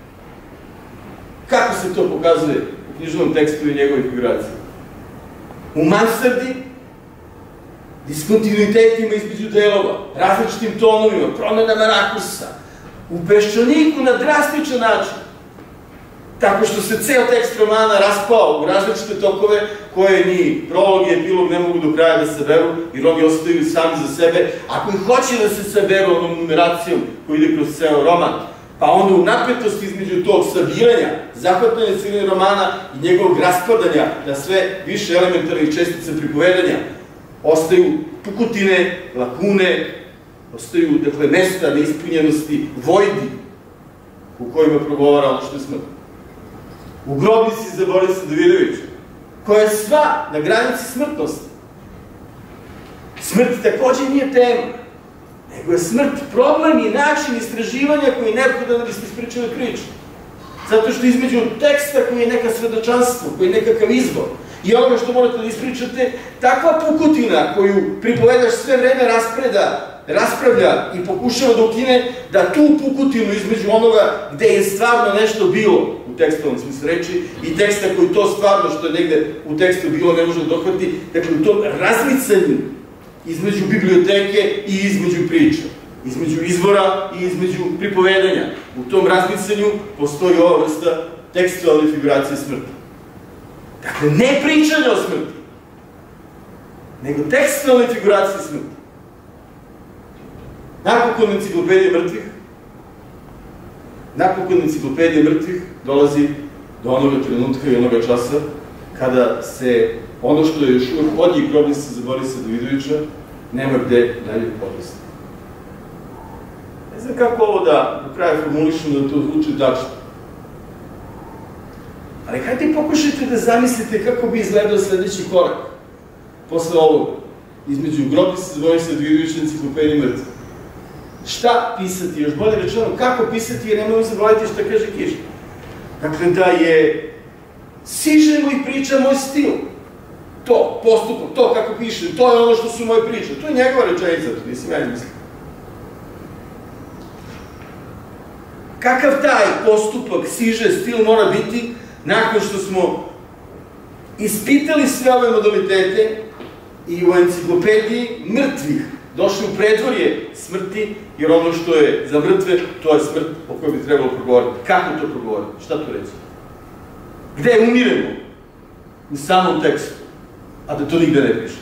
kako se to pokazuje u književnom tekstu i njegovoj figuraciji? U Mansardi, diskontinuitetima između delova, različitim tonovima, promenama rakursa, u Peščaniku na drastičan način, tako što se ceo tekst romana raspao u različite tokove koje ni prolog i epilog ne mogu do kraja da saberu, jer oni ostaju sami za sebe, ako i hoće da se saberu onom numeracijom koji ide kroz ceo roman, pa onda u napetosti između tog sabiranja, zahvatanja cijeline romana i njegovog raspadanja na sve više elementarnih čestica pripovedanja, ostaju pukotine, lakune, ostaju, dakle, mesta neispunjenosti, vojdi u kojima progovara ono što je smrt. u grobnici za Borisa Davidovića, koja je sva na granici smrtnosti. Smrt takođe nije tema, nego je smrt problem i način istraživanja koji je neophodan da biste ispričali priču. Zato što između teksta koji je neka svedočanstvo, koji je nekakav izbor, i onoga što morate da ispričate, takva pukutina koju pripovedaš sve vreme raspravlja i pokušava da ukine, da tu pukutinu između onoga gde je stvarno nešto bilo u tekstovom smislu reči i teksta koji to stvarno što je negde u tekstu bilo ne može da dohvati, dakle u tom razmicanju između biblioteke i između priča, između izvora i između pripovedanja. U tom razmicanju postoji ova vrsta tekstualne figuracije smrti. Dakle, ne pričanje o smrti, nego tekstualne figuracije smrti. Napokon enciklopedije mrtvih dolazi do onoga trenutka i onoga časa kada se ono što je još uvek od njih grobnica za Borisa Davidovića nema gde dalje podvesti. Ne znam kako ovo da do kraja formulišem da to zvuči tačno. Ali hajde pokušajte da zamislite kako bi izgledao sledeći korak posle ovoga, između grobnice za Borisa Davidovića i enciklopedije mrtvih. Šta pisati, još bolje rečeno, kako pisati, jer nemojmo zaboraviti šta kaže Kiš. Dakle, da je sižemo i priča moj stil. To, postupak, to kako pišem, to je ono što su moje priče. To je njegova rečenica, to nisam ja izmislio. Kakav taj postupak, siže, stil mora biti nakon što smo ispitali sve ove modalitete i u enciklopediji mrtvih došli u predvorje smrti, jer ono što je za mrtve, to je smrt o kojoj bi trebalo progovoriti. Kako to progovoriti? Šta to reći? Gde umiremo? U samom tekstu, a da to nigde ne piše.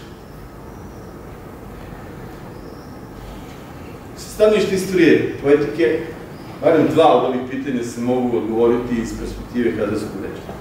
Sa stanovišta istorije poetike, barem dva od ovih pitanja se mogu odgovoriti iz perspektive Kazarskog rečnika.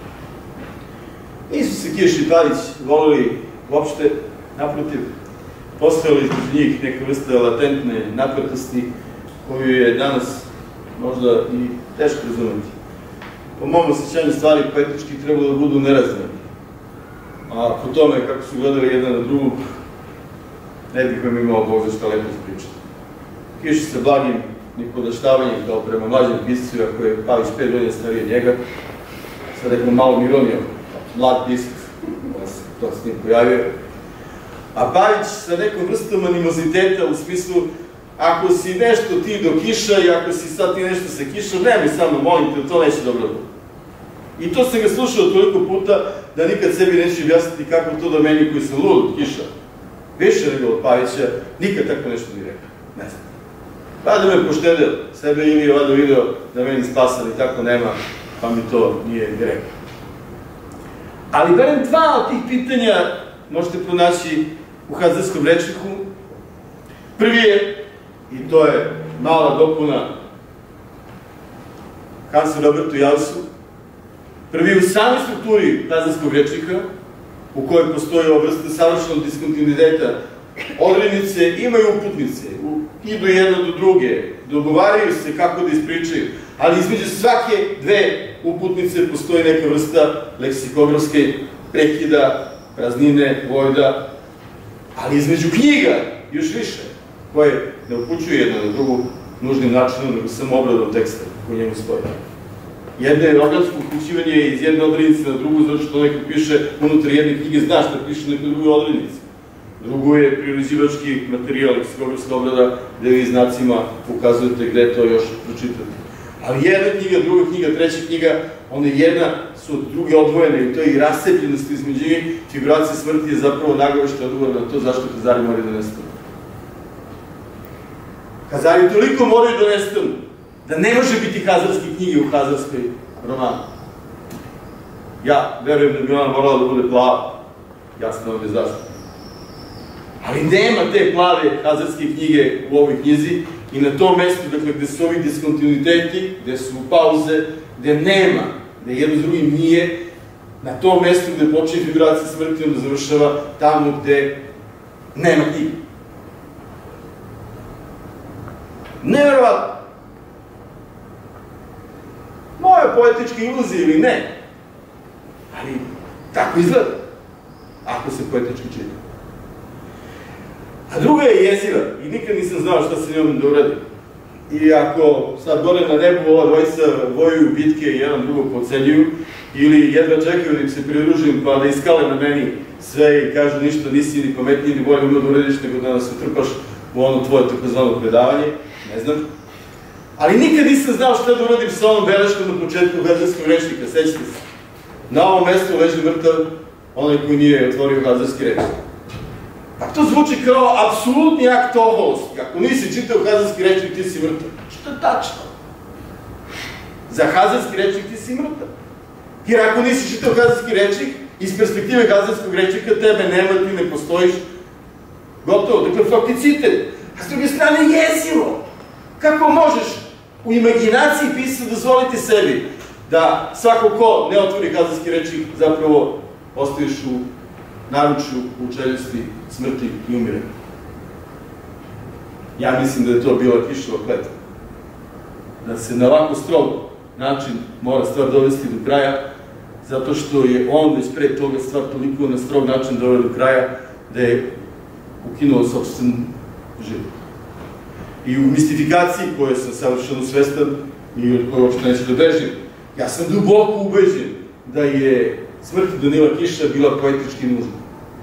Nisu se Kiš i Palić volili uopšte, naprotiv, postojala između njih neka vrsta latentne napetosti koju je danas možda i teško razumeti. Po mom osjećanju stvari poetički trebalo da budu nerazumeni. A po tome kako su gledali jedan na drugog, ne bih vam imao Bog za šta lepo ispričati. Kiš sa blagim nipodaštavanjem kao prema mlađem piscu, ako je Palić 5 godina stariji od njega, sad nekom malom ironijom, mlad pisac, on se to s njim pojavio. A Palić sa nekom vrstom animoziteta u smislu, ako si nešto ti do Kiša i ako si sad ti nešto sa Kišom, nemoj samo, molim te, to neće dobro biti. I to sam ga slušao toliko puta da nikad sebi neću objasniti kako to da meni koji sam lud od Kiša, više nego od Palića, nikad tako nešto mi rekao. Ne znam. Vada me poštedeo, sebe ili je vada video da meni spasan i tako nema, pa mi to nije rekao. Ali barem dva od tih pitanja možete pronaći u Hazarskom rečniku. Prvi je, i to je mala dopuna Hansu Robertu Jausu, prvi je u samoj strukturi Hazarskog rečnika, u kojoj postoji ova vrsta savršenog diskontinuiteta. Odrednice imaju uputnice, idu jedna do druge, dogovaraju se kako da ispričaju, ali između svake dve uputnice postoji neka vrsta leksikografske prekida, praznine, vojda, ali između knjiga još više, koje ne upućuju jedna na drugu nužnim načinom, nego samo obradom teksta koji njemu stoji. Jedno je organsko upućivanje iz jedne odrednice na drugu, zato što neko piše unutar jedne knjige, zna šta piše na nekoj drugoj odrednici. Drugo je priređivački materijal, leksikografska obrada, gde vi znacima ukazujete gde to još pročitate. Ali jedna knjiga, druga knjiga, treća knjiga, one jedna su od druge odvojene i to je i rasepljenost između njih. Figuracija smrti je zapravo nagovešte odgovor na to zašto Hazari moraju da nestanu. Hazari toliko moraju da nestanu, da ne može biti hazarske knjige u hazarskoj romanu. Ja verujem da bi ona morala da bude plava, jasno vam je zašto. Ali nema te plave hazarske knjige u ovoj knjizi i na tom mestu, dakle, gde su ovi diskontinuiteti, gde su pauze, gde nema, gde jedno s drugim nije, na tom mestu gde počinje figuracija smrti, onda završava tamo gde nema knjige. Neverovatno. Moja poetička iluzija ili ne, Ali tako izgleda, ako se poetički čita. A druga je jeziva i nikad nisam znao šta se njom da uradi. I ako sad gore na nebu ova dvojica vojuju bitke i jedan drugog pocenjuju, ili jedva čekaju da im se pridružim pa da iskale na meni sve i kažu ništa nisi ni pametniji ni bolje umeo da uradiš nego da nas utrpaš u ono tvoje takozvano predavanje, ne znam. Ali nikad nisam znao šta da uradim sa onom beleškom na početku hazarskog rečnika, sećate se. Na ovom mestu leži mrtav onaj koji nije otvorio hazarski rečnik. Pa to zvuči kao apsolutni akt oholosti. Ako nisi čitao hazarski rečnik, ti si mrtav. Što je tačno? Za hazarski rečnik ti si mrtav. Jer ako nisi čitao hazarski rečnik, iz perspektive hazarskog rečnika tebe nema, ti ne postojiš. Gotovo, dakle, fakticitet. A s druge strane, jezivo. Kako možeš u imaginaciji pisati dozvoliti sebi da svako ko ne otvori hazarski rečnik zapravo ostaviš u naručju, u čeljusti, smrti i umire. Ja mislim da je to bila Kišova kletva. Da se na ovako strog način mora stvar dovesti do kraja, zato što je on već pre toga stvar toliko na strog način doveo do kraja da je ukinuo sopstven život. I u mistifikaciji koje sam savršeno svestan i od koje uopšte neću da bežim, ja sam duboko ubeđen da je smrt Danila Kiša bila poetički nužna.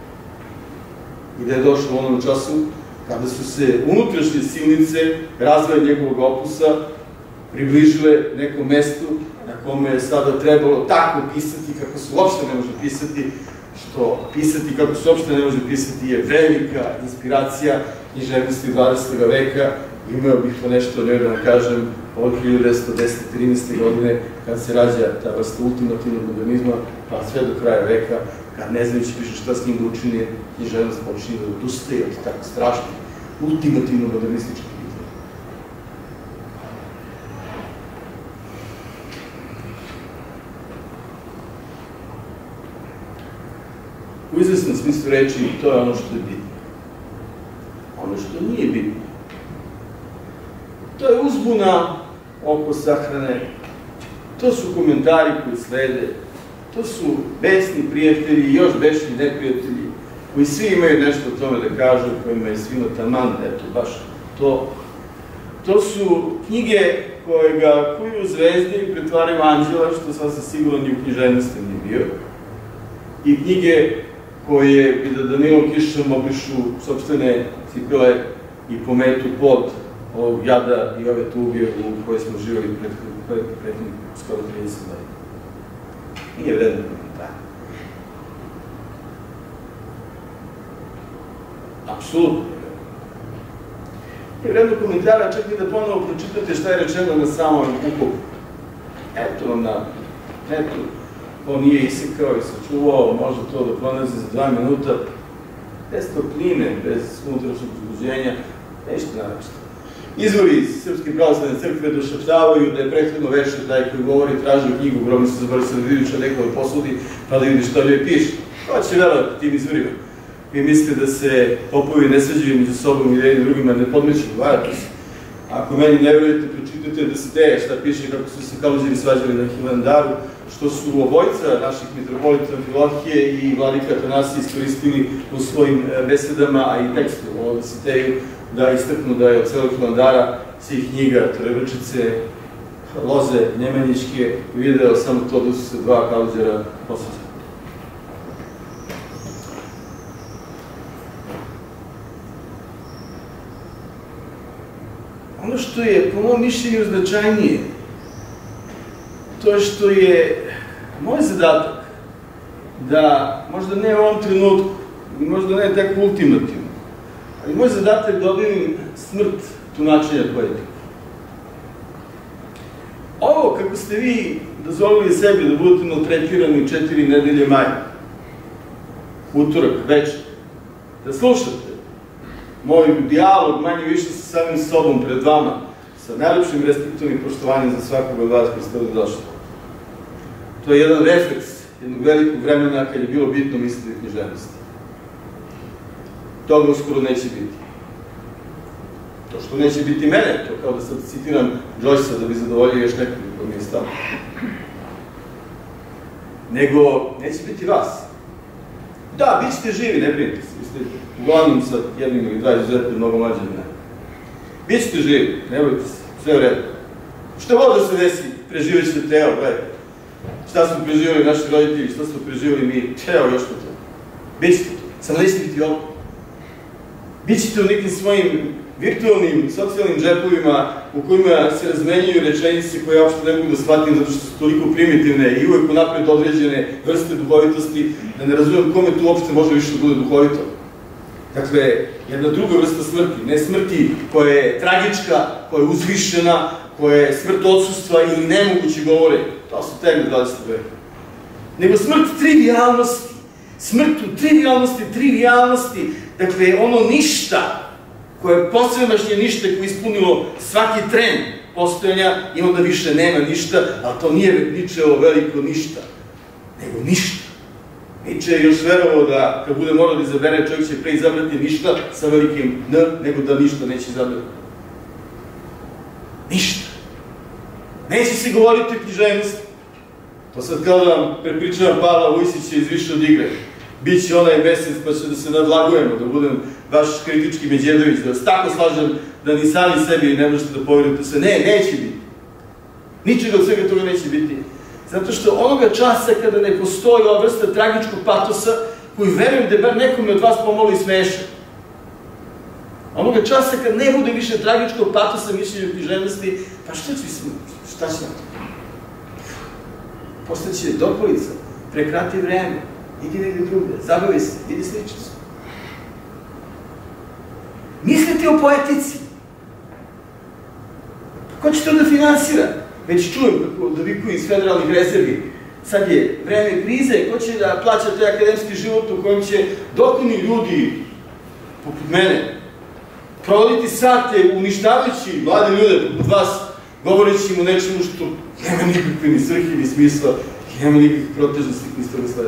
I da je došlo u onom času kada su se unutrašnje silnice razvoja njegovog opusa približile nekom mestu na kome je sada trebalo tako pisati kako se uopšte ne može pisati, što pisati kako se uopšte ne može pisati je velika inspiracija književnosti 20. veka. Imao bih to nešto da vam kažem od 1910-13. godine kad se rađa ta vrsta ultimativnog modernizma, pa sve do kraja veka, kad ne znajući više šta s njim da učini, književnost počinje da odustaje od tako strašnih, ultimativno modernističkih pitanja. U izvesnom smislu reči, to je ono što je bitno. Ono što nije bitno, to je uzbuna oko sahrane, to su komentari koji slede, to su besni prijatelji i još besni neprijatelji, koji svi imaju nešto o tome da kažu, kojima je svima taman, eto, baš to. To su knjige koje ga kuju zvezde i pretvaraju anđela, što sasvim sigurno ni u književnosti nije bio, i knjige koje bi da Danilom Kišom obrišu sopstvene cipele i pometu pod ovog jada i ove tuge u kojoj smo živjeli prethodnih skoro 30 godina. Nije vredno komentara. Apsolutno nije vredno komentara, čak i da ponovo pročitate šta je rečeno na samom ukopu. Eto vam na, eto, on nije isekao i sačuvao, može to da pronazi za 2 minuta, bez topline, bez unutrašnjeg uzbuđenja, nešto naravno. Izvori iz Srpske pravoslavne crkve došaptavaju da je prethodno veče taj koji govori, tražio knjigu, grobno se zaboravio da vidiš od nekoga posudi, pa da vidiš šta ljoj piše. Ko će verovati tim izvorima? Vi mislite da se popovi ne svađaju među sobom i jednim drugima ne podmeću, varate se. Ako meni ne verujete, pročitajte da se teje šta piše kako su se Kaluđeri svađali na Hilandaru, što su obojica naših mitropolita Amfilohije i vladika Atanasije iskoristili u svojim besedama, a i tekstu o Dositeju, da istaknu da je od celog Hilandara svih knjiga, Trevrčice, Loze, Nemanjićke, video samo to da su se 2 Kaluđera posvađali. Ono što je, po mom mišljenju, značajnije, to je što je moj zadatak da, možda ne u ovom trenutku, možda ne tako ultimativno, ali moj zadatak da objavim smrt tumačenja poetike. Ovo, kako ste vi dozvolili sebi da budete maltretirani 4 nedelje maja, utorak, večer, da slušate moj dijalog manje više sa samim sobom pred vama, sa najlepšim respektom i poštovanjem za svakog od vas koji ste ovdje došli. To je jedan refleks jednog velikog vremena kad je bilo bitno misliti o književnosti. Toga uskoro neće biti. To što neće biti mene, to kao da sad citiram Joyce-a da bi zadovoljio još nekog koji mi je stalo. nego neće biti vas. Da, bit ćete živi, ne brinite se, vi ste uglavnom sa jednim ili dva izuzetno mnogo mlađe od mene. Bit ćete živi, ne bojte se, sve u redu. Što god da se desi, preživjet ćete teo, gledajte. Šta smo preživjeli naši roditelji, šta smo preživjeli mi, teo još to. Bit ćete to, samo nećete biti ovdje. Bićete u nekim svojim virtualnim, socijalnim džepovima u kojima se razmenjuju rečenice koje ja uopšte ne mogu da shvatim zato što su toliko primitivne i uvek unapred određene vrste duhovitosti, da ne razumem kome tu uopšte može više da bude duhovito. Dakle, jedna druga vrsta smrti, ne smrti koja je tragička, koja je uzvišena, koja je smrt odsustva ili nemogući govore, to su teme 20. veka. Nego smrt trivialnosti, smrt u trivialnosti, dakle, ono ništa, koje je posvemašnje ništa koje je ispunilo svaki tren postojanja i onda više nema ništa, ali to nije Ničevo veliko ništa, nego ništa. Niče je još verovao da kad bude morao da izabere, čovjek će pre izabrati ništa sa velikim N, nego da ništa neće izabrati. Ništa. Neće se govoriti o književnosti. To sad kao da vam prepričavam Pavla Vujsića iz Više od igre. Biće onaj mesec pa će da se nadlagujemo, da budem vaš kritički Međedović, da vas tako slažem da ni sami sebi ne možete da poverujete se. Ne, neće biti. Ničega od svega toga neće biti. Zato što onoga časa kada ne postoji ova vrsta tragičkog patosa, koji verujem da je bar nekome od vas pomalo i smešan. Onoga časa kad ne bude više tragičkog patosa mišljenja o književnosti, pa šta će nam to? Postaće dokolica, prekrati vreme, idi negdje drugde, zabavi se, vidi sličicu. Mislite o poetici. Ko će to da finansira? Već čujem kako dovikuju iz federalnih rezervi. Sad je vreme krize, ko će da plaća taj akademski život u kojem će dokoni ljudi, poput mene, provoditi sate uništavajući mlade ljude poput vas, govoreći im o nečemu što nema nikakve ni svrhe, ni smisla, i nema nikakvih protežnosti ni s toga sleda.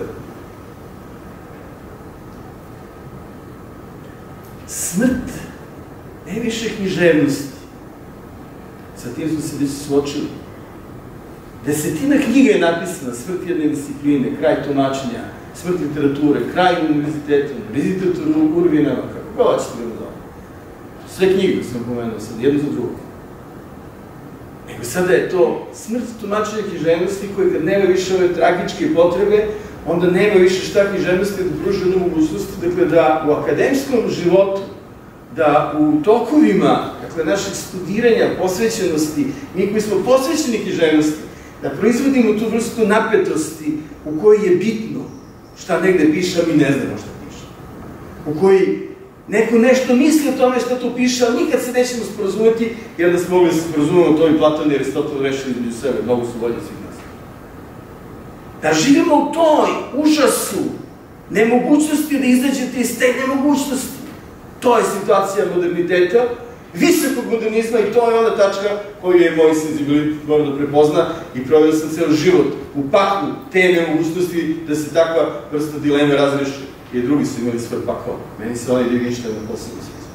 Smrt, ne više književnosti. Sa tim smo se već suočili. Desetina knjiga je napisana, smrt jedne discipline, kraj tumačenja, smrt literature, kraj univerziteta, univerzitet Urvinama, kako god ćete ga nazvati. Sve knjige sam pomenuo sad, jednu za drugu. Nego sada je to smrt tumačenja književnosti koje kad nema više ove tragičke potrebe, onda nema više šta književnosti da pruža jednu mogućnost, dakle da u akademskom životu, da u tokovima, dakle, našeg studiranja, posvećenosti, mi koji smo posvećeni književnosti, da proizvodimo tu vrstu napetosti u kojoj je bitno šta negde piše, a mi ne znamo šta piše. U kojoj neko nešto misli o tome šta tu piše, ali nikad se nećemo sporazumeti, jer da smo mogli da se sporazumemo, to i Platon i Aristotel rešili između sebe, mnogo su bolje svih nas. Da živimo u toj užasu, nemogućnosti da izađete iz te nemogućnosti. To je situacija moderniteta, visokog modernizma i to je ona tačka koju je moj senzibilitet morao da prepozna i proveo sam ceo život u paklu te nemogućnosti da se takva vrsta dileme razreši. I drugi su imali svoj pakao. Meni se onaj divništa na posebno sviđa.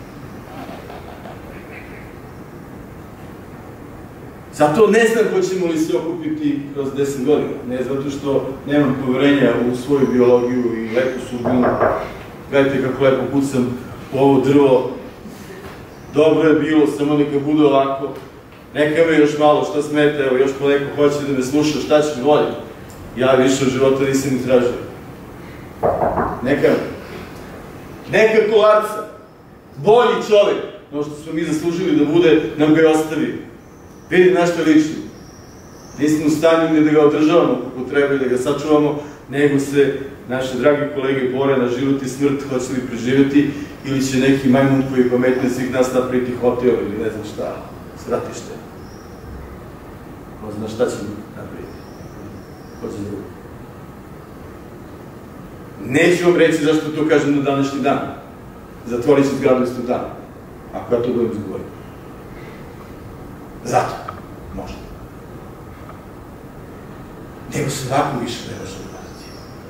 Zato ne znam hoćemo li se okupiti kroz 10 godina. Ne zato što nemam poverenja u svoju biologiju i lepu sudbinu. Gledajte kako lepo pucam u ovo drvo. Dobro je bilo, samo neka bude ovako. Neka me još malo, šta smeta, evo, još po neko hoće da me sluša, šta ćeš voliti. Ja više od života nisam ni tražio. Neka Kolarca, bolji čovjek, no što smo mi zaslužili da bude, nam ga je ostavio. Vidi na što liči. Nismo u stanju ni da ga održavamo kako treba i da ga sačuvamo, nego se naše dragi kolege bore na život i smrt, hoće li preživjeti, ili će neki majmun koji je pametnije svih nas napraviti hotel ili ne znam šta, svratište. Ko zna šta će napraviti. Ko će drugo. Neću vam reći zašto to kažem na današnji dan. Zatvorit ću zgradu istog dana. Ako ja to budem izgovorio. Zato. Možda. Nego se ovako više ne može odgledati.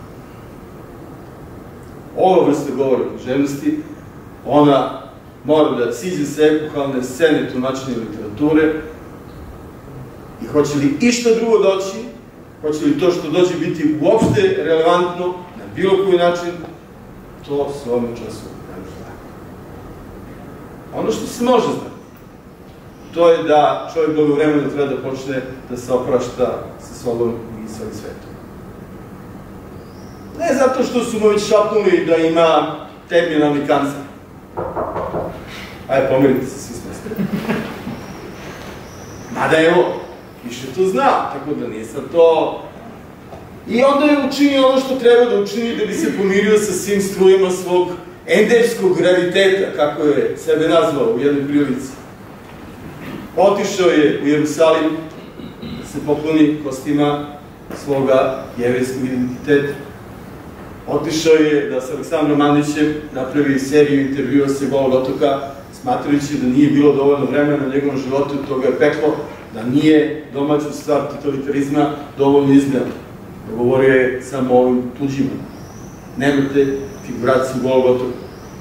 Ova vrsta govora o književnosti, ona mora da siđe sa epohalne scene tumačenja literature i hoće li išta drugo doći, hoće li to što dođe biti uopšte relevantno, na bilo koji način, to se u ovom času ne može znati. Ono što se može znati, to je da čovjek blagovremeno treba da počne da se oprašta sa sobom i sa ovim svetom. Ne zato što su mu već šapnuli da ima terminalni kancer. Ajde, pomerite se, svi smo strani. Mada evo, više to zna, tako da nije sad to... I onda je učinio ono što treba da učini da bi se pomirio sa svim strujima svog endemskog rariteta, kako je sebe nazvao u jednoj prilici. Otišao je u Jerusalim da se pokloni kostima svoga jevrejskog identiteta. Otišao je da sa Aleksandrom Mandićem napravi seriju intervjua sa Golog otoka, smatrajući da nije bilo dovoljno vremena na njegovom životu, toga je peklo, da nije domaća stvar totalitarizma dovoljno izneo. Govorio je samo o ovim tuđima. Nemate figuraciju Golog otoka.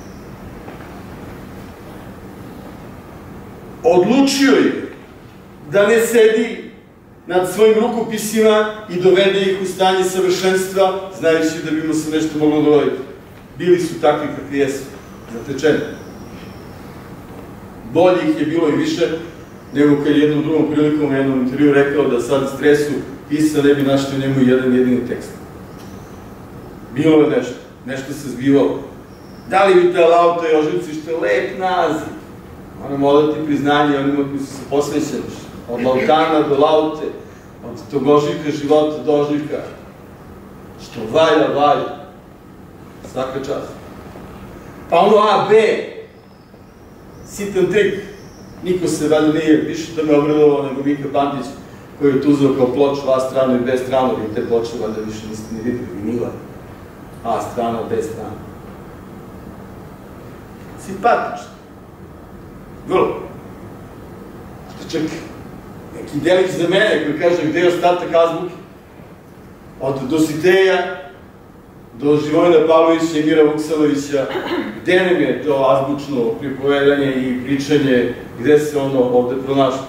Odlučio je da ne sedi nad svojim rukopisima i dovede ih u stanje savršenstva, znajući da bi mu se nešto moglo dogoditi. Bili su takvi kakvi jesu, zatečeni. Bolje ih je bilo i više, nego kad je jednom drugom prilikom u jednom intervju rekao da sad stresu pisao ne bi našli njemu jedan jedini tekst. Bilo je nešto, nešto se zbivalo. Da li bi ta Lauta i Oživci, što je lep naziv, moramo odati priznanje onima koji su se posvećeni, od Lautana do Laute, od tog oživka života do oživka, što valja, valja, svaka čast. Pa ono A, B, sitan trik, niko se valjda nije više da me obradovao nego Mika Bandić, koji je tuzao kao ploču A stranu i B stranu, i te ploče valjda više niste ni videli, vinila, A strana, B strana. Simpatično. Vrlo. Čak neki delić za mene koji kaže gde je ostatak azbuke. Od Dositeja do Živojina Pavlovića i Mira Vuksanovića, gde nam je to azbučno pripovedanje i pričanje, gde se ono ovde pronašlo.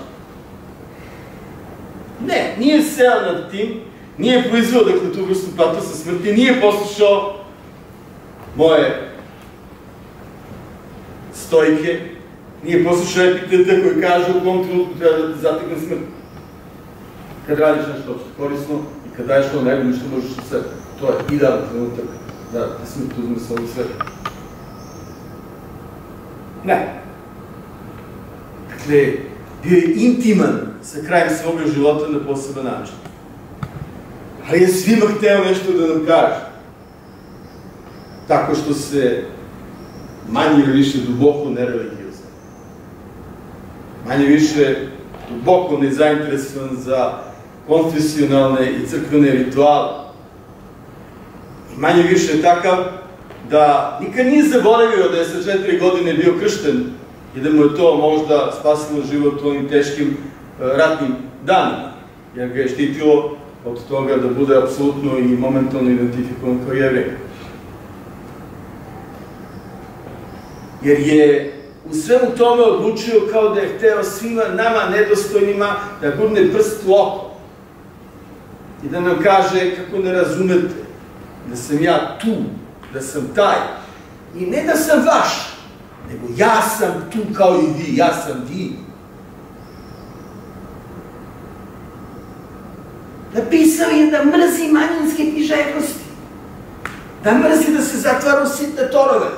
Ne, nije seo nad tim, nije proizveo dakle tu vrstu patosa smrti, nije poslušao moje stojke, nije poslušao epiteta koji kaže u kom trenutku treba da te zatekne smrt. Kad radiš nešto opšte korisno i kad daješ ono najbolje što možeš od sebe. To je idealan trenutak da te smrt uzme sa ovog sveta. Ne. Dakle, bio je intiman sa krajem svoga života na poseban način. Ali je svima hteo nešto da nam kaže. Tako što se manje ili više duboko nereligiozno. Manje više duboko nezainteresovan za konfesionalne i crkvene rituale. I manje više takav da nikad nije zaboravio da je sa 4 godine bio kršten i da mu je to možda spasilo život u ovim teškim ratnim danima, jer ga je štitilo od toga da bude apsolutno i momentalno identifikovan kao Jevrej. Jer je u svemu tome odlučio kao da je hteo svima nama nedostojnima da gurne prst u oko i da nam kaže kako ne razumete, da sam ja tu, da sam taj. I ne da sam vaš, nego ja sam tu kao i vi, ja sam vi. Napisao je da mrzi manjinske književnosti, da mrzi da se zatvara u sitne torove.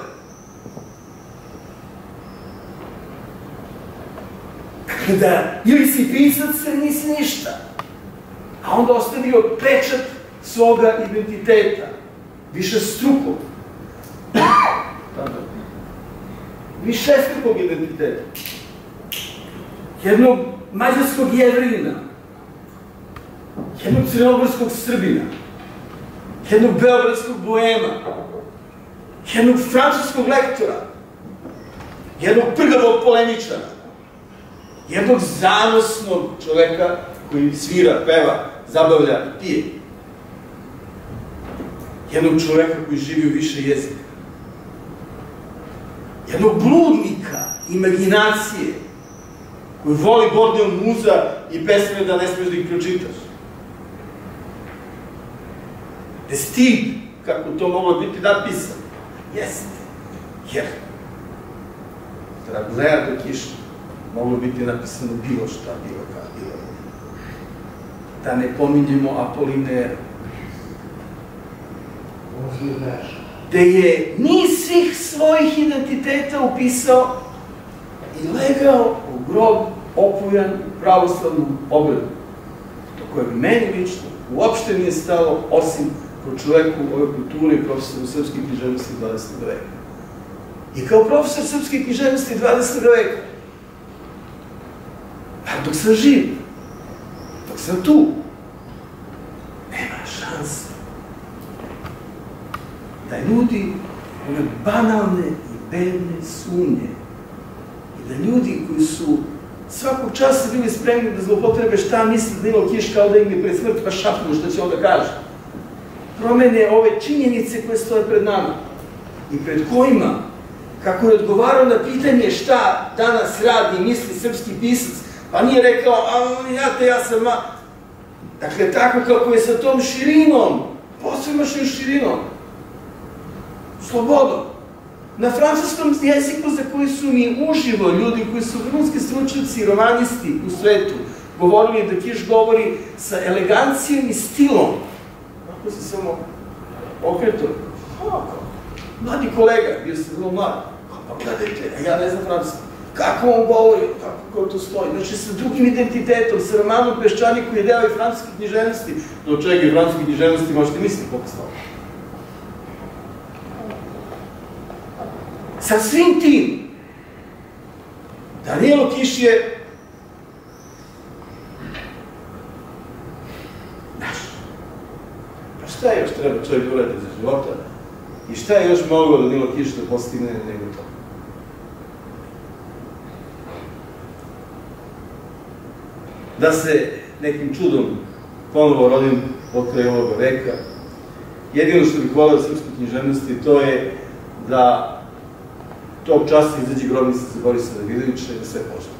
Da ili si pisac ili nisi ništa, a onda ostavio pečat svoga identiteta, više strukog, više strukog identiteta, jednog mađarskog Jevrina, jednog crnogorskog Srbina, jednog beogradskog boema, jednog francuskog lektora, jednog prgavog polemičara, jednog zanosnog čoveka koji svira, peva, zabavlja i pije. Jednog čoveka koji živi u više jezika. Jednog bludnika, imaginacije, koji voli Bordeaux muza i pesme da ne smiješ da ih pročitaš. te stid kako to moglo biti napisano. Jeste, jer Dragulea do kiše moglo biti napisano bilo šta, bilo kada, bilo da ne pominjemo Apolinera, gde je niz svih svojih identiteta upisao i legao u grob opojan u pravoslavnom obradu, do kojeg meni lično uopšte nije stalo, osim kao čoveku ove kulture i profesoru srpske književnosti 20. veka. I kao profesor srpske književnosti 20. veka, dok sam živ, dok sam tu, nema šanse da ljudi ove banalne i bedne sumnje i da ljudi koji su svakog časa bili spremni da zloupotrebe šta misli Danilo Kiš kao da im je pred smrt pa šapnu što će on da kaže, promene ove činjenice koje stoje pred nama i pred kojima, kako je odgovarao na pitanje šta danas radi i misli srpski pisac, pa nije rekao, ja sam dakle, tako kako je sa tom širinom, posvemašnom širinom, slobodom, na francuskom jeziku za koji su mi uživo ljudi koji su vrhunski stručnjaci i romanisti u svetu govorili da Kiš govori sa elegancijom i stilom. Ako se samo okretao, mladi kolega, bio sam vrlo mlad, pa gledajte, ja ne znam francuski, kako on govori, kako to stoji, znači sa drugim identitetom, sa Romanom Peščani koji je deo i francuske književnosti, do čega i francuske književnosti možete misliti koliko stoji. Sa svim tim, Danilo Kiš je naš. Pa šta još treba čovjek uraditi za života i šta je još moglo Danilo Kiš da postigne nego to? Da se nekim čudom ponovo rodim od kraja ovoga veka. Jedino što bih voleo srpskoj književnosti to je da tog časa izađe grobnica za Borisa Davidovića i da sve pošto.